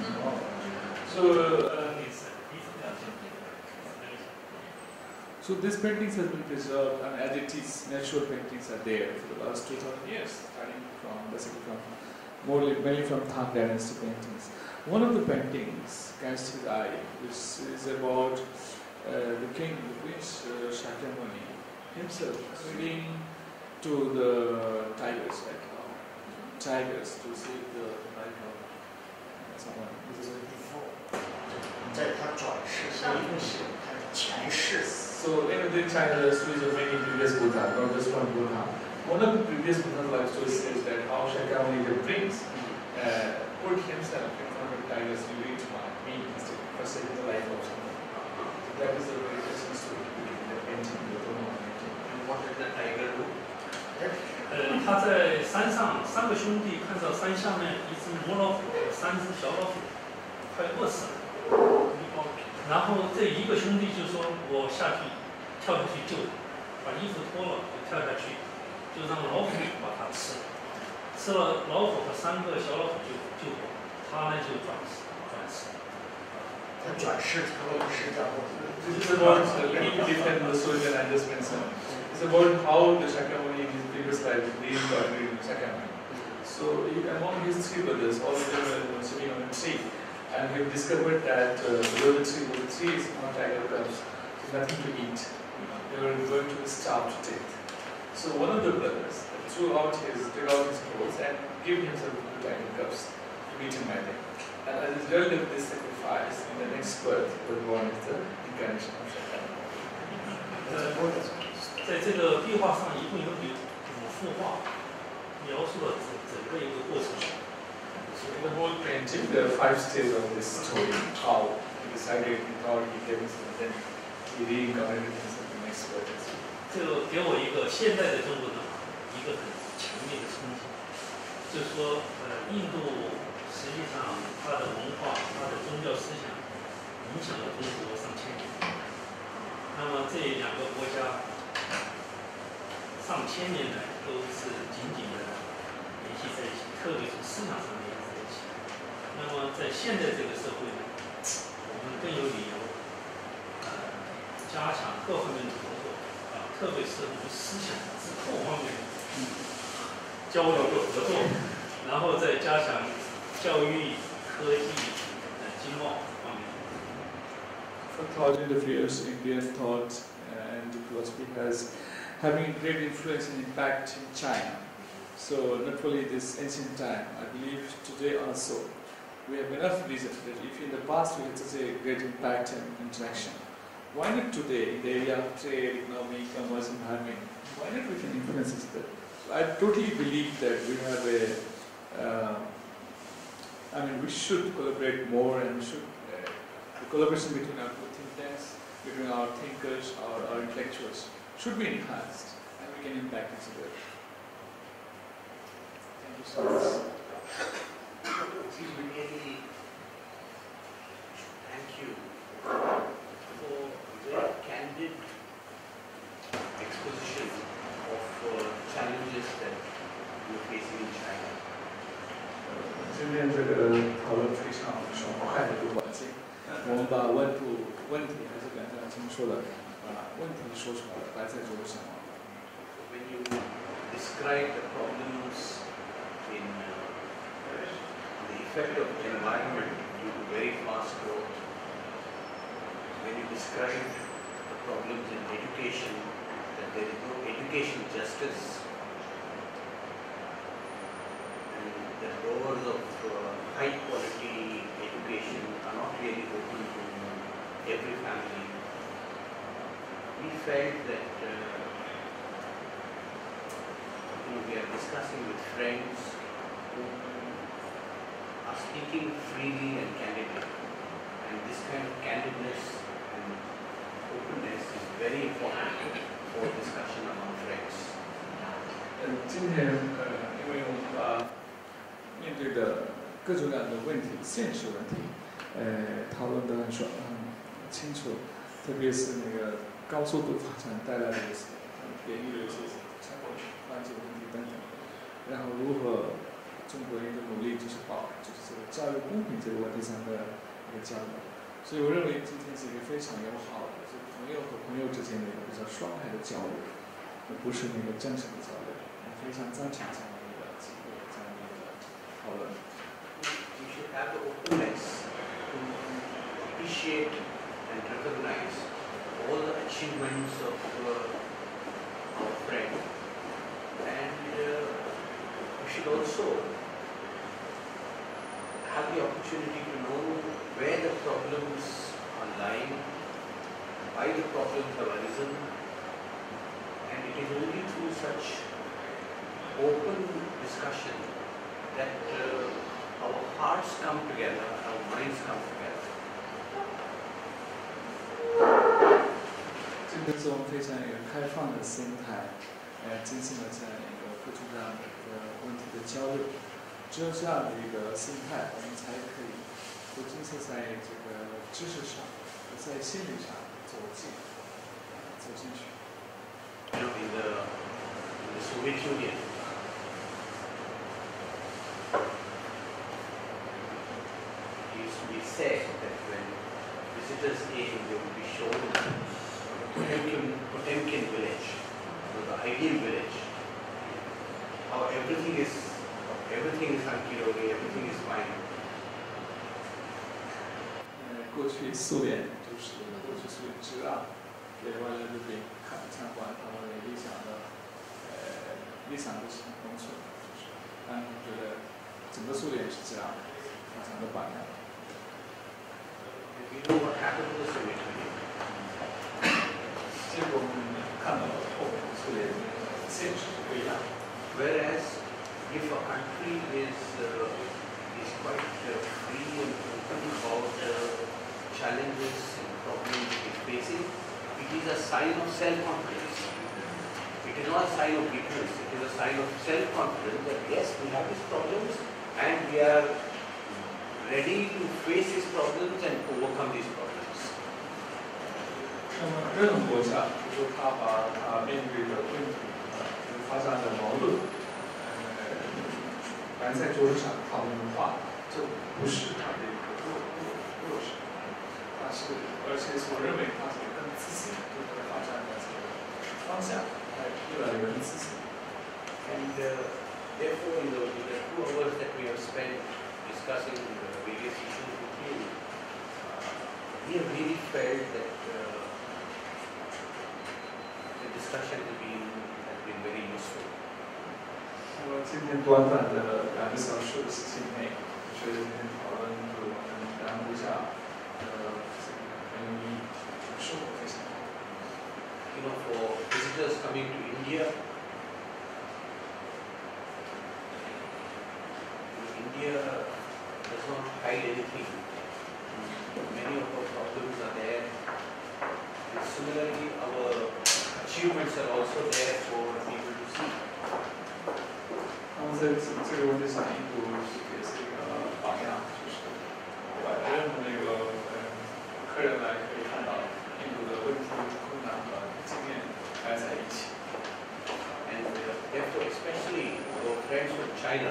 So these paintings have been preserved, and as it is, natural paintings are there for the last 2000 years, starting from basically mainly from Tang Dynasty paintings. One of the paintings catches his eye, which is about the king, the prince Shakyamuni himself feeding to the tigers, like tigers to save the life of someone. 在他转世上一世，他的前世。 So in the China, the stories of many previous Buddha, not just one Buddha. One of the previous Buddha's life stories says that how Shakyamuni the prince put himself in front of tigers during me instead for saving the life of someone. That is a very interesting story in the painting, the Dunhuang painting. And what did the tiger do? 他在山上，3个兄弟看到山下面一只母老虎和3只小老虎，快饿死了。然后这一个兄弟就说：“我跳下去救他，把衣服脱了就跳下去，就让老虎把他吃了。吃了老虎和3个小老虎就活，他呢就转世。 他转世成为释迦牟尼。 This is about a little different the story that I just mentioned. It's about how the Shakyamuni in his previous life reincarnated in Shakyamuni. So among his 3 brothers, all of them were sitting on a tree, and we discovered that below the tree is not tiger cubs, so nothing to eat. They were going to starve to death. So one of the brothers took out his clothes and gave himself to the tiger cubs to be eaten by them. And as a result of this sacrifice, in the next birth, was born as the incarnation of Shakyamuni. 在这个壁画上一共有5幅画，描述了整个一个过程。 So in the whole painting, there are 5 stages of this story. How he decided, he thought, he gave himself, then he reincarnated himself in the next birth. 这个给我一个现代的中国人一个很强烈的冲击，就是说，印度实际上它的文化、它的宗教思想影响了中国上千年。那么这2个国家上千年来都是紧紧的联系在一起，特别是思想上联系在一起。那么在现在这个社会呢，我们更有理由加强各方面的合作，特别是我们思想之后方面交流和合作，然后再加强教育、科技、经贸方面。 For thousands of years, Indian thought and philosophy has having great influence and impact in China. So not only this ancient time, I believe today also, we have enough reason that if in the past we had such a great impact and interaction, why not today in the area of trade, economy, commerce, and farming, why not we can influence that? So I totally believe that we have we should collaborate more, and we should, the collaboration between our think tanks, between our thinkers, our intellectuals should be enhanced. And we beginning back into work. Thank you so much. We really thank you for very candid exposition of challenges that you're facing in China. 今天这个讨论非常爽快的一个环境，我们把问题还是刚才听说的，把问题说出来了，摆在桌上。 When you describe the problems in the effect of environment due to very fast growth, when you describe the problems in education, that there is no education justice, and the doors of high quality education are not really open to every family, we felt that we are discussing with friends who are speaking freely and candidly, and this kind of candidness and openness is very important for discussion among friends. 今天因为我们把面对的各种各样的问题、现实问题，讨论得很清楚，特别是那个高速度发展带来的一些别的一些生活环境问题等等，然后如何中国人的努力就是这个教育公平这个问题上的一个交流，所以我认为今天是一个非常友好的，是朋友和朋友之间的一个比较双海的交流，而不是那个正式的交流。我非常赞成这样的一个机会，这样的一个讨论。 We should have the openness to appreciate and recognize all the achievements of our friends, and we should also have the opportunity to know where the problems are lying, why the problems have arisen, and it is only through such open discussion that our hearts come together, our minds come together. 这个是我们非常一个开放的心态，进行了这样一个各种各样的一个问题的交流。只有这样的一个心态，我们才可以不仅是在这个知识上，在心理上走进去。 You know, in the Soviet Union, it used to be said that when visitors came, they would be shown Potemkin village, the ideal village. How everything is hunky-dory, everything is fine. 过去苏联知道，给外来的兵参观他们的理想的农村，就是让他们觉得整个苏联是这样发展的榜样。 And we know what happened to the Soviet Union. 结果我们看到了后面苏联现实是不一样。 Whereas if a country is quite free and open about challenges and problems it is facing, it is a sign of self-confidence. It is not a sign of weakness, it is a sign of self-confidence that yes, we have these problems and we are ready to face these problems and overcome these problems. 那么任何国家，比如说他把他面对的问题，发展的矛盾，摆在桌子上讨论的话，这不是他的一个弱势，而且是我认为他是更自信，对他发展的这个方向，越来越自信。 And therefore, in the 2 hours that we have spent discussing the various issues with you, we have really felt that the discussion has been very useful. 那么今天短短的2个小时的时间内，我觉得今天讨论对我们两个国家很有意义，收获非常好。 You know, for visitors coming to India, India does not hide anything. Many of our problems are there. And similarly, our achievements are also there for people to see. 那么在这个问题上，印度也是一个榜样，就是任何那个客人来可以看到印度的问题、困难和经验摆在一起。 And therefore, especially our friends from China,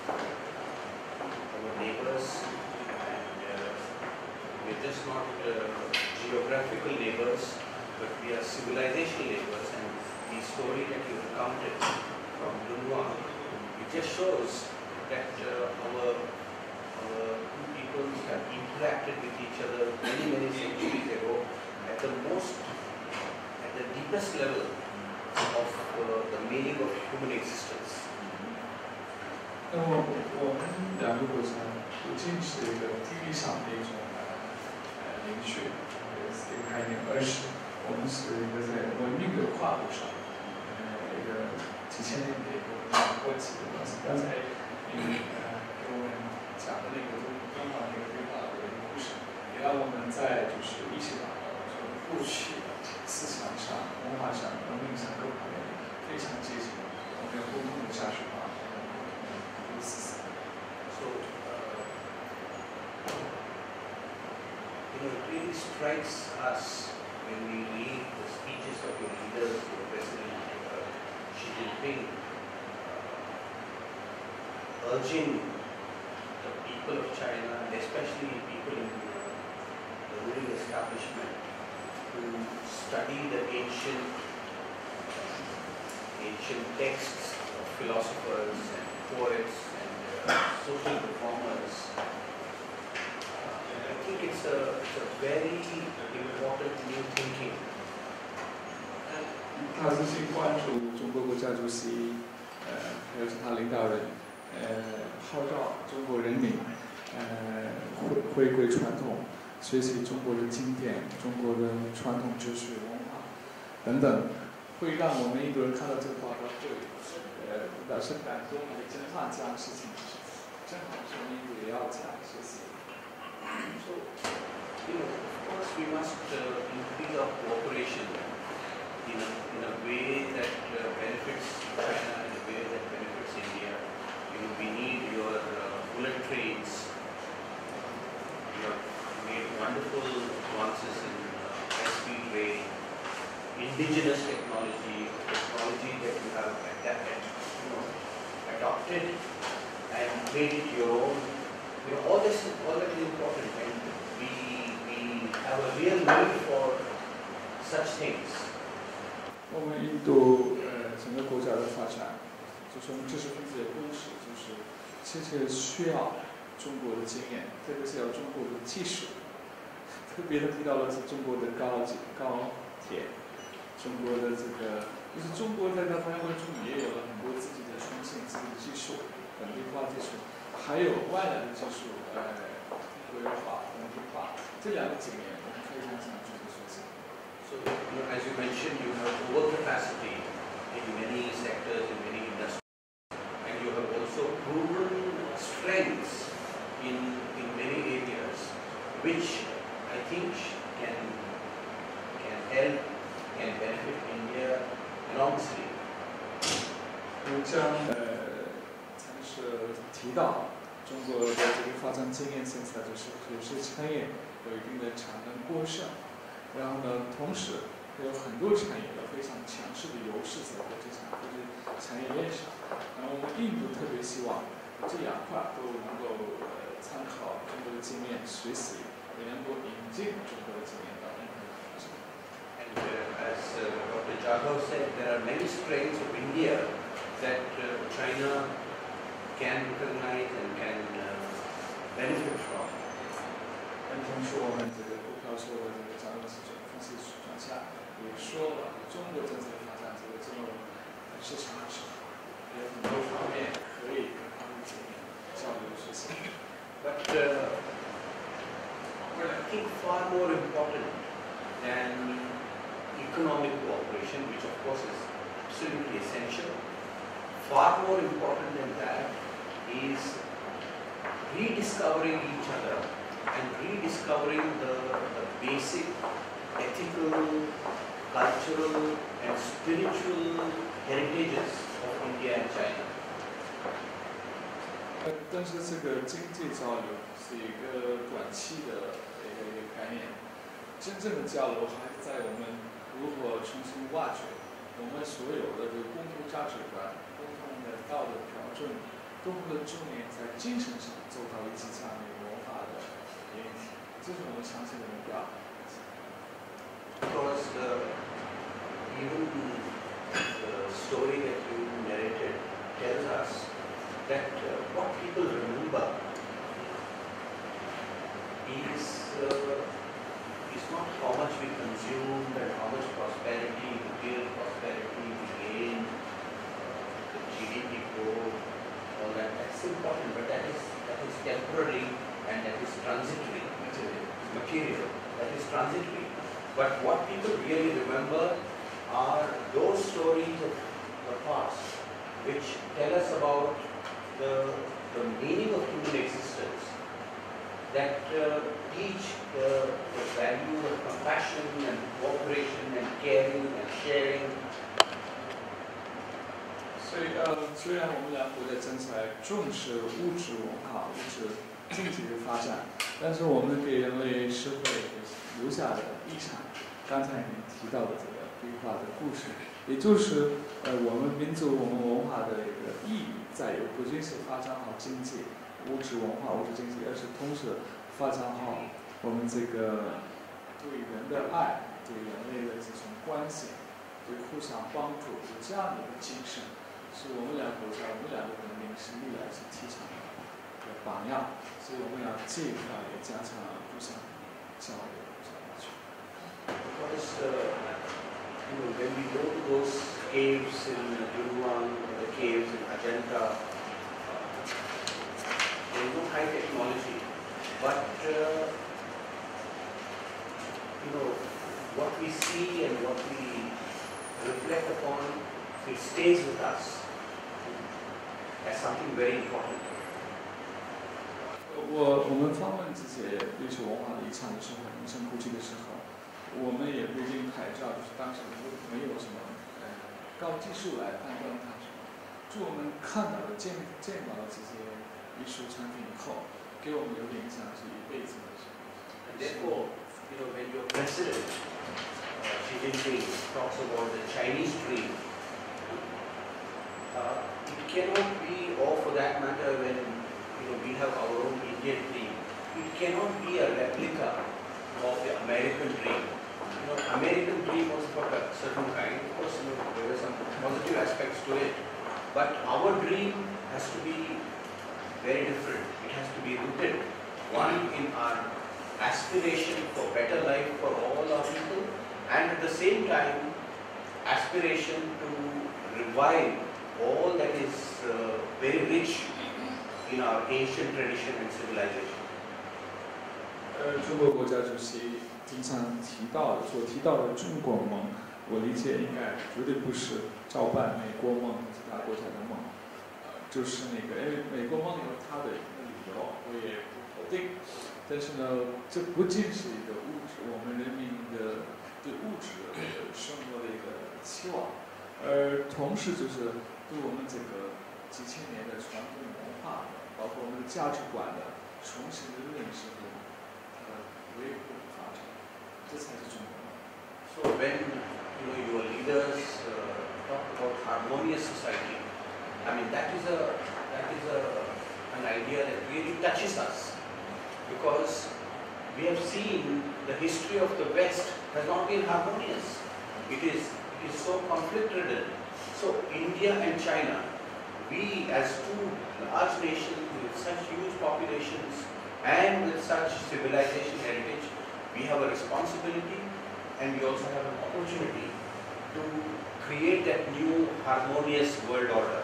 our neighbors, and we're just not geographical neighbors, but we are civilizational neighbors. And the story that you recounted from Dunhuang, it just shows that our two peoples have interacted with each other many, many centuries ago at the deepest level of the meaning of human existence. 那么我们两个国家不仅是一个地理上的一种邻居一个概念，而是我们是一个在文明的跨度上一个几千年的一个问题的关系。刚才给我们讲的那个敦煌那个对话的一个故事，也让我们在就是意识到过去思想上、文化上、文明上各方面非常接近，我们有共同的价值观。 So, it really strikes us when we read the speeches of your leaders, your President Xi Jinping, urging the people of China, and especially people in the ruling establishment, to study the ancient texts of philosophers and poets and social reformers. I think it's a very important new thinking. 他是去关注中国国家主席，还有其他领导人，号召中国人民，回归传统，学习中国的经典、中国的传统哲学文化等等，会让我们印度人看到这个报道会，表示感动，也震撼这样的事情。正好是我们印度也要这样学习。 So, of course, we must increase our cooperation in a way that benefits China, in a way that benefits India. We need your bullet trains. You have made wonderful advances in high-speed rail, indigenous technology that you have adopted and made it your own. All that is important, and we have a real need for such things. 我们印度整个国家的发展，就是我们知识分子的共识，就是其实需要中国的经验，特别是要中国的技术。特别的提到了是中国的高铁，中国的就是中国在这方面中也有了很多自己的创新、自己的技术、本地化技术。还有外来的技术，国有化、本地化，这两个层面我们非常想去学习。 So, as you mentioned, you have overcapacity in many sectors, in many industries, and you have also proven strengths in many areas, which I think can help, can benefit India enormously. 我将才是提到。中国的这个发展经验现在就是有些产业有一定的产能过剩，然后呢，同时还有很多产业有非常强势的优势在国际上，或者产业链上。然后我们印度特别希望这两块都能够参考中国的经验学习，也能够引进中国的经验到印度。 And as Dr. Jadhav said, there are many strengths of India that China can recognize and can benefit from. 同时，我们这个股票社会这个张老师分析专家也说了，中国政策发展这个金融市场有很多方面可以跟他们进行交流学习。 But I think far more important than economic cooperation, which of course is absolutely essential, far more important than that is rediscovering each other and rediscovering the basic ethical, cultural and spiritual heritages of India and China. 但是这个经济交流是一个短期的一个概念，真正的交流还是在我们如何重新挖掘我们所有的这个共同价值观、共同的道德标准、共同的重点在精神上走到一起这样的一个文化的联系，这是我们长期的目标。 Because even the story that you narrated tells us that what people remember is not how much we consumed and how much prosperity, material prosperity we gained, the GDP growth, all that. That's important, but that is temporary and that is transitory. Material. That is transitory. But what people really remember are those stories of the past which tell us about the meaning of human existence, that teach the value of compassion and cooperation and caring and sharing. 所以虽然我们两国的政策重视物质文化、物质经济的发展，但是我们给人类社会留下的遗产，刚才您提到的这个绘画的故事，也就是我们民族、我们文化的一个意义在于，不仅是发展好经济、物质文化、物质经济，而是同时发展好我们这个对人的爱、对人类的这种关系、对互相帮助的这样的一个精神，是我们两个国家、我们两个文明是历来是提倡的榜样，所以我们要这一块也加强互相交流。 Because when we go to those caves in Durwan, the caves in Ajanta, there is no high technology, but what we see and what we reflect upon, it stays with us as something very important. 我们访问这些历史文化的遗产的时候，名胜古迹的时候，我们也不一定拍照，就是当时没有什么高技术来判断它什么。就我们看到的、见到的这些艺术产品以后，给我们留的影响是一辈子的。 Therefore, when your president Xi Jinping talks about the Chinese dream, it cannot be, or for that matter, when we have our own Indian dream, it cannot be a replica of the American dream. American dream was of a certain kind. Of course, there were some positive aspects to it, but our dream has to be very different. It has to be rooted, one, in our aspiration for better life for all our people, and at the same time, aspiration to revive all that is very rich in our ancient tradition and civilization. 中国国家主席经常提到的中国梦，我理解应该绝对不是照搬美国梦和其他国家的梦，就是那个，因为美国梦有它的理由，我也不否定。但是呢，这不仅是一个我们人民的对物质的生活的一个期望，而同时就是对我们这个几千年的传统文化，包括我们的价值观的重新的认识和维护发展，这才是中国。 So when your leaders talk about harmonious society, I mean that is an idea that really touches us, because we have seen the history of the West has not been harmonious. It is so conflict-ridden. So India and China, we as two large nations with such huge populations and with such civilization heritage, we have a responsibility and we also have an opportunity to create that new harmonious world order.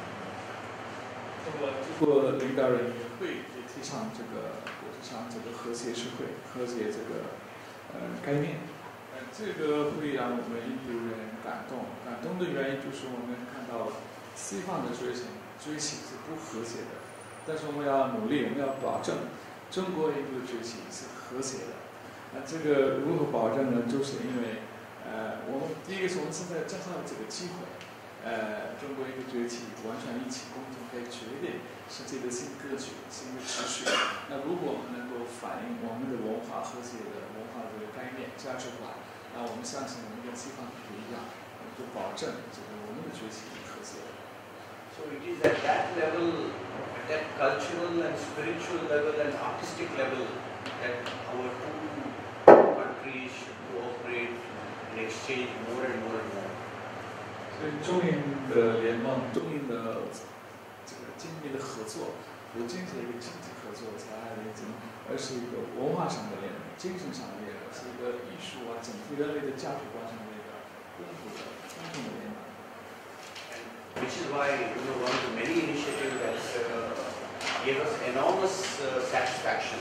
中国领导人也会提倡这个国际上这个和谐社会、和谐这个概念。这个会让我们印度人感动。感动的原因就是我们看到西方的追求是不和谐的，但是我们要努力，我们要保证中国印度的追求是和谐的。这个如何保证呢？就是因为我们第一个是我们现在正好有这个机会，中国一个崛起，完全一起共同可以决定世界的新格局、新的秩序。那如果我们能够反映我们的文化和谐的文化的概念、价值观，那我们相信我们跟西方不一样，我们就保证这个我们的崛起和谐。 So it is at that level, at that cultural and spiritual level and artistic level that our two countries should cooperate and exchange more and more and more. 所以中印的联盟、中印的这个紧密的合作，不仅是一个经济合作才已经，而是一个文化上的联盟、精神上的联盟，是一个艺术啊、整体人类的价值观上的一个共同的联盟。 Which is why, one of the many initiatives that gave us enormous satisfaction,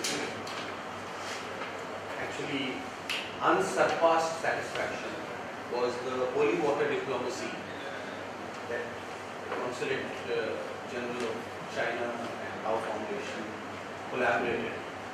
actually unsurpassed satisfaction, was the holy water diplomacy that the Consulate General of China and our foundation collaborated.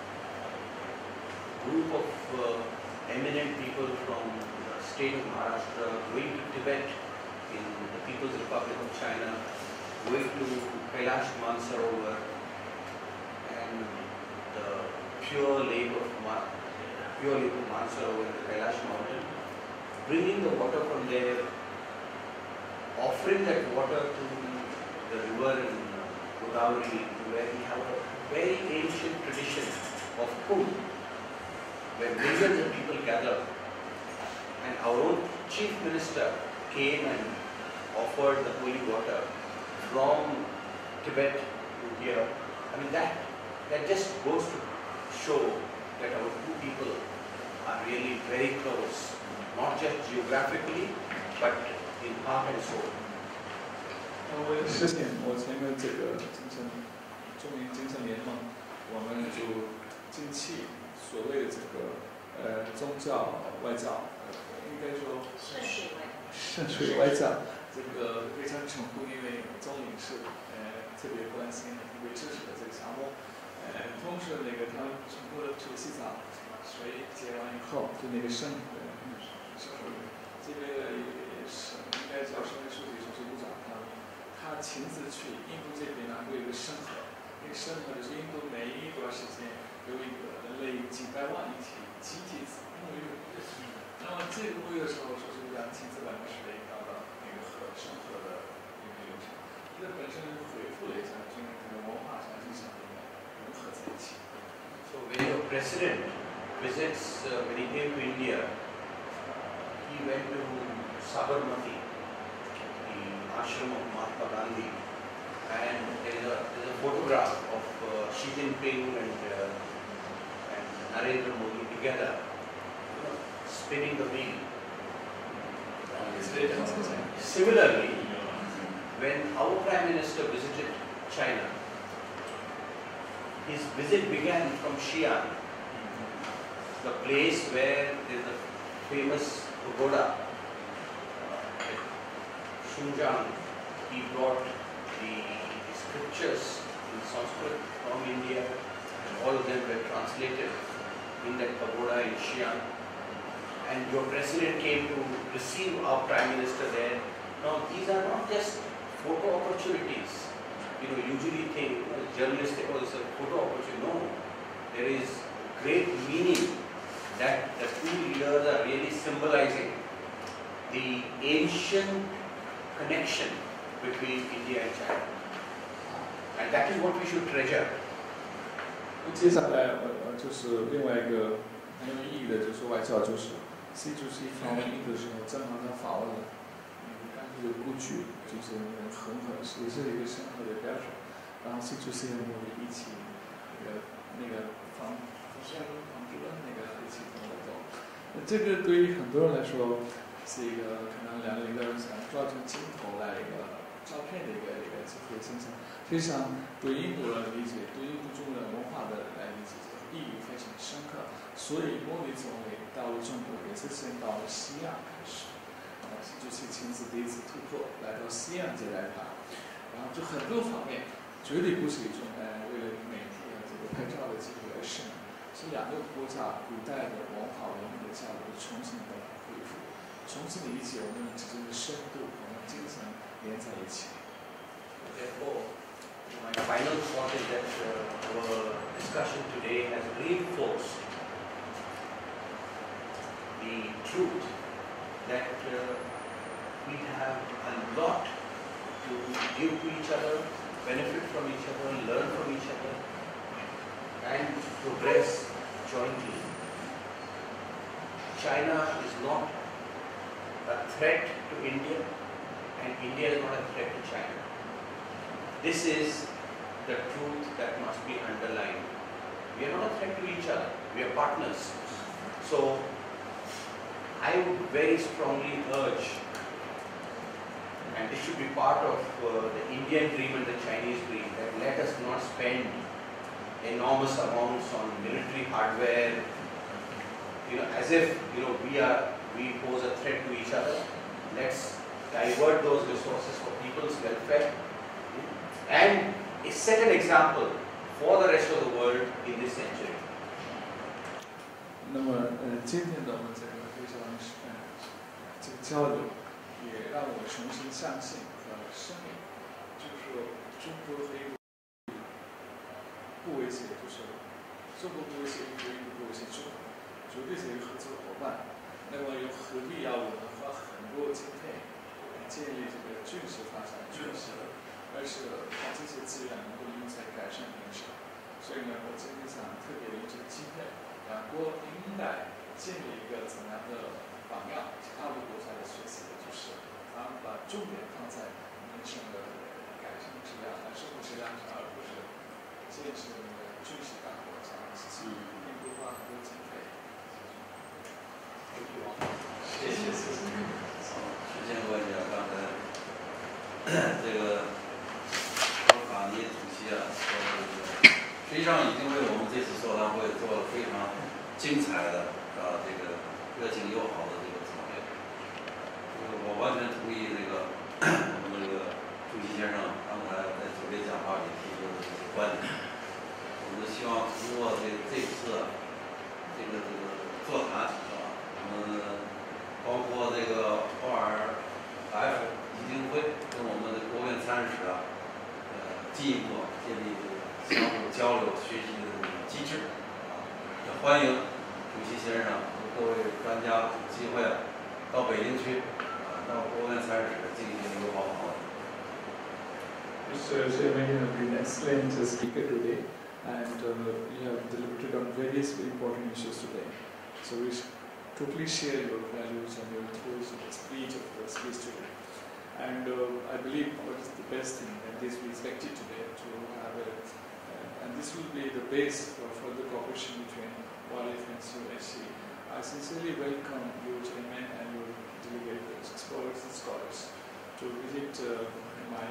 A group of eminent people from the state of Maharashtra going to Tibet in the People's Republic of China, going to Kailash Mansarovar and the pure lake of Mansarovar in the Kailash mountain, bringing the water from there, offering that water to the river in Godavari, where we have a very ancient tradition of Kumbh, where millions of people gather, and our own chief minister came and offered the holy water from Tibet to here. I mean, that just goes to show that our two people are really very close, not just geographically, but in heart and soul. 为了实现我前面这个中印精神联盟，我们就近期所谓的这个宗教外交，应该说圣水外交。这个非常成功，因为总领事特别关心、特别支持的这个项目。同时他们成功的出西藏水接完以后，就那个这边也是应该叫省委书记、书部长，他亲自去印度这边拿过一个审核，那个审核就是印度每一段时间有一个人类几百万一起集体沐浴。那么这个沐浴的时候，书记部长亲自把那个水倒到审核的一个流程，这本身恢复了一下中国的文化传统上的融合在一起。 So when your president visits, when he came to India, he went to Sabarmati, the ashram of Mahatma Gandhi, and there is a photograph of Xi Jinping and Narendra Modi together, spinning the wheel. Similarly, when our Prime Minister visited China, his visit began from Xi'an, the place where there is a famous pagoda. At Xinjiang, he brought the scriptures in Sanskrit from India, and all of them were translated in that pagoda in Xi'an. And your president came to receive our Prime Minister there. Now, these are not just photo opportunities. Usually think journalists say, oh, it's a photo opportunity. No, there is great meaning that the two leaders are really symbolizing the ancient connection between India and China. And that is what we should treasure. 接下来就是另外一个很有意义的，就是外交，就是习主席访问印度的时候，正好他访问了甘地的故居，就是恒河，也是一个深刻的标准。然后习主席和我一起那个访主任那个一起跟我走。这个对于很多人来说是一个可能两个领导人想抓住镜头来一个照片的一个机会现象。实际上，对印度人理解，对印度中国文化的来理解，意义非常深刻。所以莫迪总理到了中国，也是先到了西安开始，习主席亲自第一次突破，来到西安接待他，然后就很多方面，绝对不是一种为了媒体这个拍照的机会而生，是两个国家古代的文化文明的交流重新的恢复。 从此理解我们之间的深度，我们精神连在一起。 Therefore, my final thought is that our discussion today has reinforced the truth that we have a lot to give to each other, benefit from each other, learn from each other, and progress jointly. China is not a threat to India, and India is not a threat to China. This is the truth that must be underlined. We are not a threat to each other, we are partners. So, I would very strongly urge, and this should be part of the Indian dream and the Chinese dream, that let us not spend enormous amounts on military hardware, as if we pose a threat to each other. Let's divert those resources for people's welfare and set an example for the rest of the world in this century. 那么，今天的我们这个非常这个交流，也让我重新相信和声明，就是说中国和印度不威胁就是中国不威胁印度，印度不威胁中国，绝对是一个合作伙伴。那么有何必要我们花很多经费来建立这个军事发展、军事，而是把这些资源能够用在改善民生。所以呢，我今天想特别用这个机会。 两国应该建立一个怎样的榜样？其他的国家的学习的就是他们把重点放在民生的改善质量、生活质量上，而不是建设那个军事大国这样的事情。印度花很多经费。 谢谢。时间关系啊，刚才这个法尼主席啊说的这个。 实际上已经为我们这次座谈会做了非常精彩的这个热情友好的这个总结。我完全同意我们这个主席先生刚才在准备讲话里提出的这些观点。我们希望通过这次这个座谈我们包括这个ORF基金会跟我们的国务院参事进一步建立。 相互交流学习的机制，也欢迎主席先生和各位专家有机会到北京去，到国务院参事进行友好访问。 Mr. Chairman, you have been an excellent speaker today, and you have deliberated on various important issues today. So we totally share your values and your thoughts and esprit of the speech today. And I believe what is the best thing that this we expected today to have and this will be the base for further cooperation between ORF and COSC. I sincerely welcome your chairman and your delegates, experts and scholars to visit my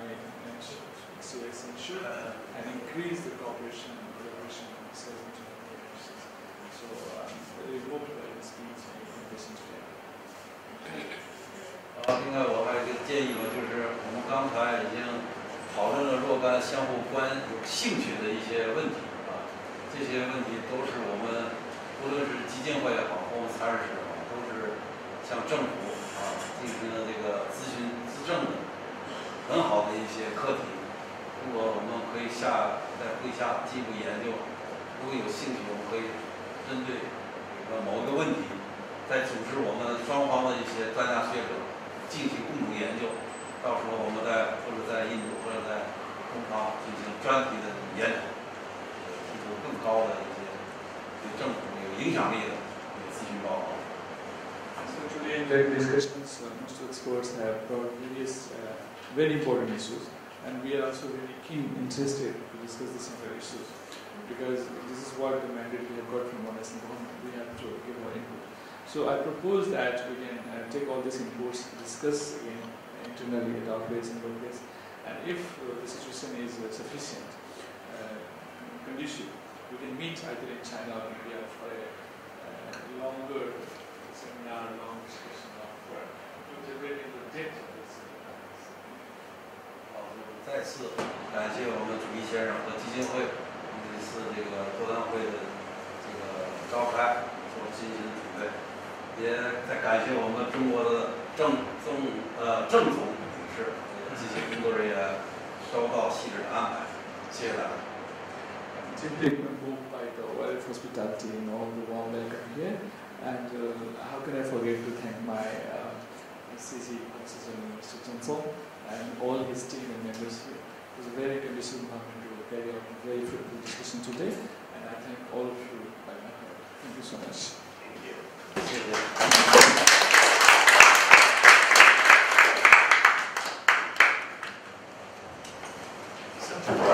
COSC and increase the cooperation and collaboration between universities. So I'm very hopeful by the speech and listen today. 另外我还有一个建议呢，就是我们刚才已经。 讨论了若干相互有兴趣的一些问题这些问题都是我们无论是基金会也好，或参事也好，都是向政府进行了这个咨询咨证的很好的一些课题。如果我们可以在会下进一步研究，如果有兴趣，我们可以针对某个问题，再组织我们双方的一些专家学者进行共同研究。 到时候我们或者在印度或者在东方进行专题的研讨，提出更高的一些对政府有影响力的咨询报告。 So today in the discussions, most experts have brought various very important issues, and we are also very keen interested to discuss these issues because this is what the mandate we have got from ONS government. We have to give our input. So I propose that we can take all these inputs, discuss again. Internally at our place and workplace, and if the situation is sufficient, conducive, we can meet either in China or India for a longer seminar, long discussion of integrating the depth of this. 好，再次感谢我们主席先生和基金会这次这个座谈会的这个召开做进行准备。 也再感谢我们中国的郑总女士及其工作人员周到细致的安排，谢谢大家。 Deeply moved by the wildlife hospitality and all the warm welcome here. And how can I forget to thank my CC Professor Mr. Chen Song and all his team and members here. It was a very conducive environment to carry out a very fruitful discussion today. And I thank all of you by my heart. Thank you so much. Thank you. 谢谢。 Sometimes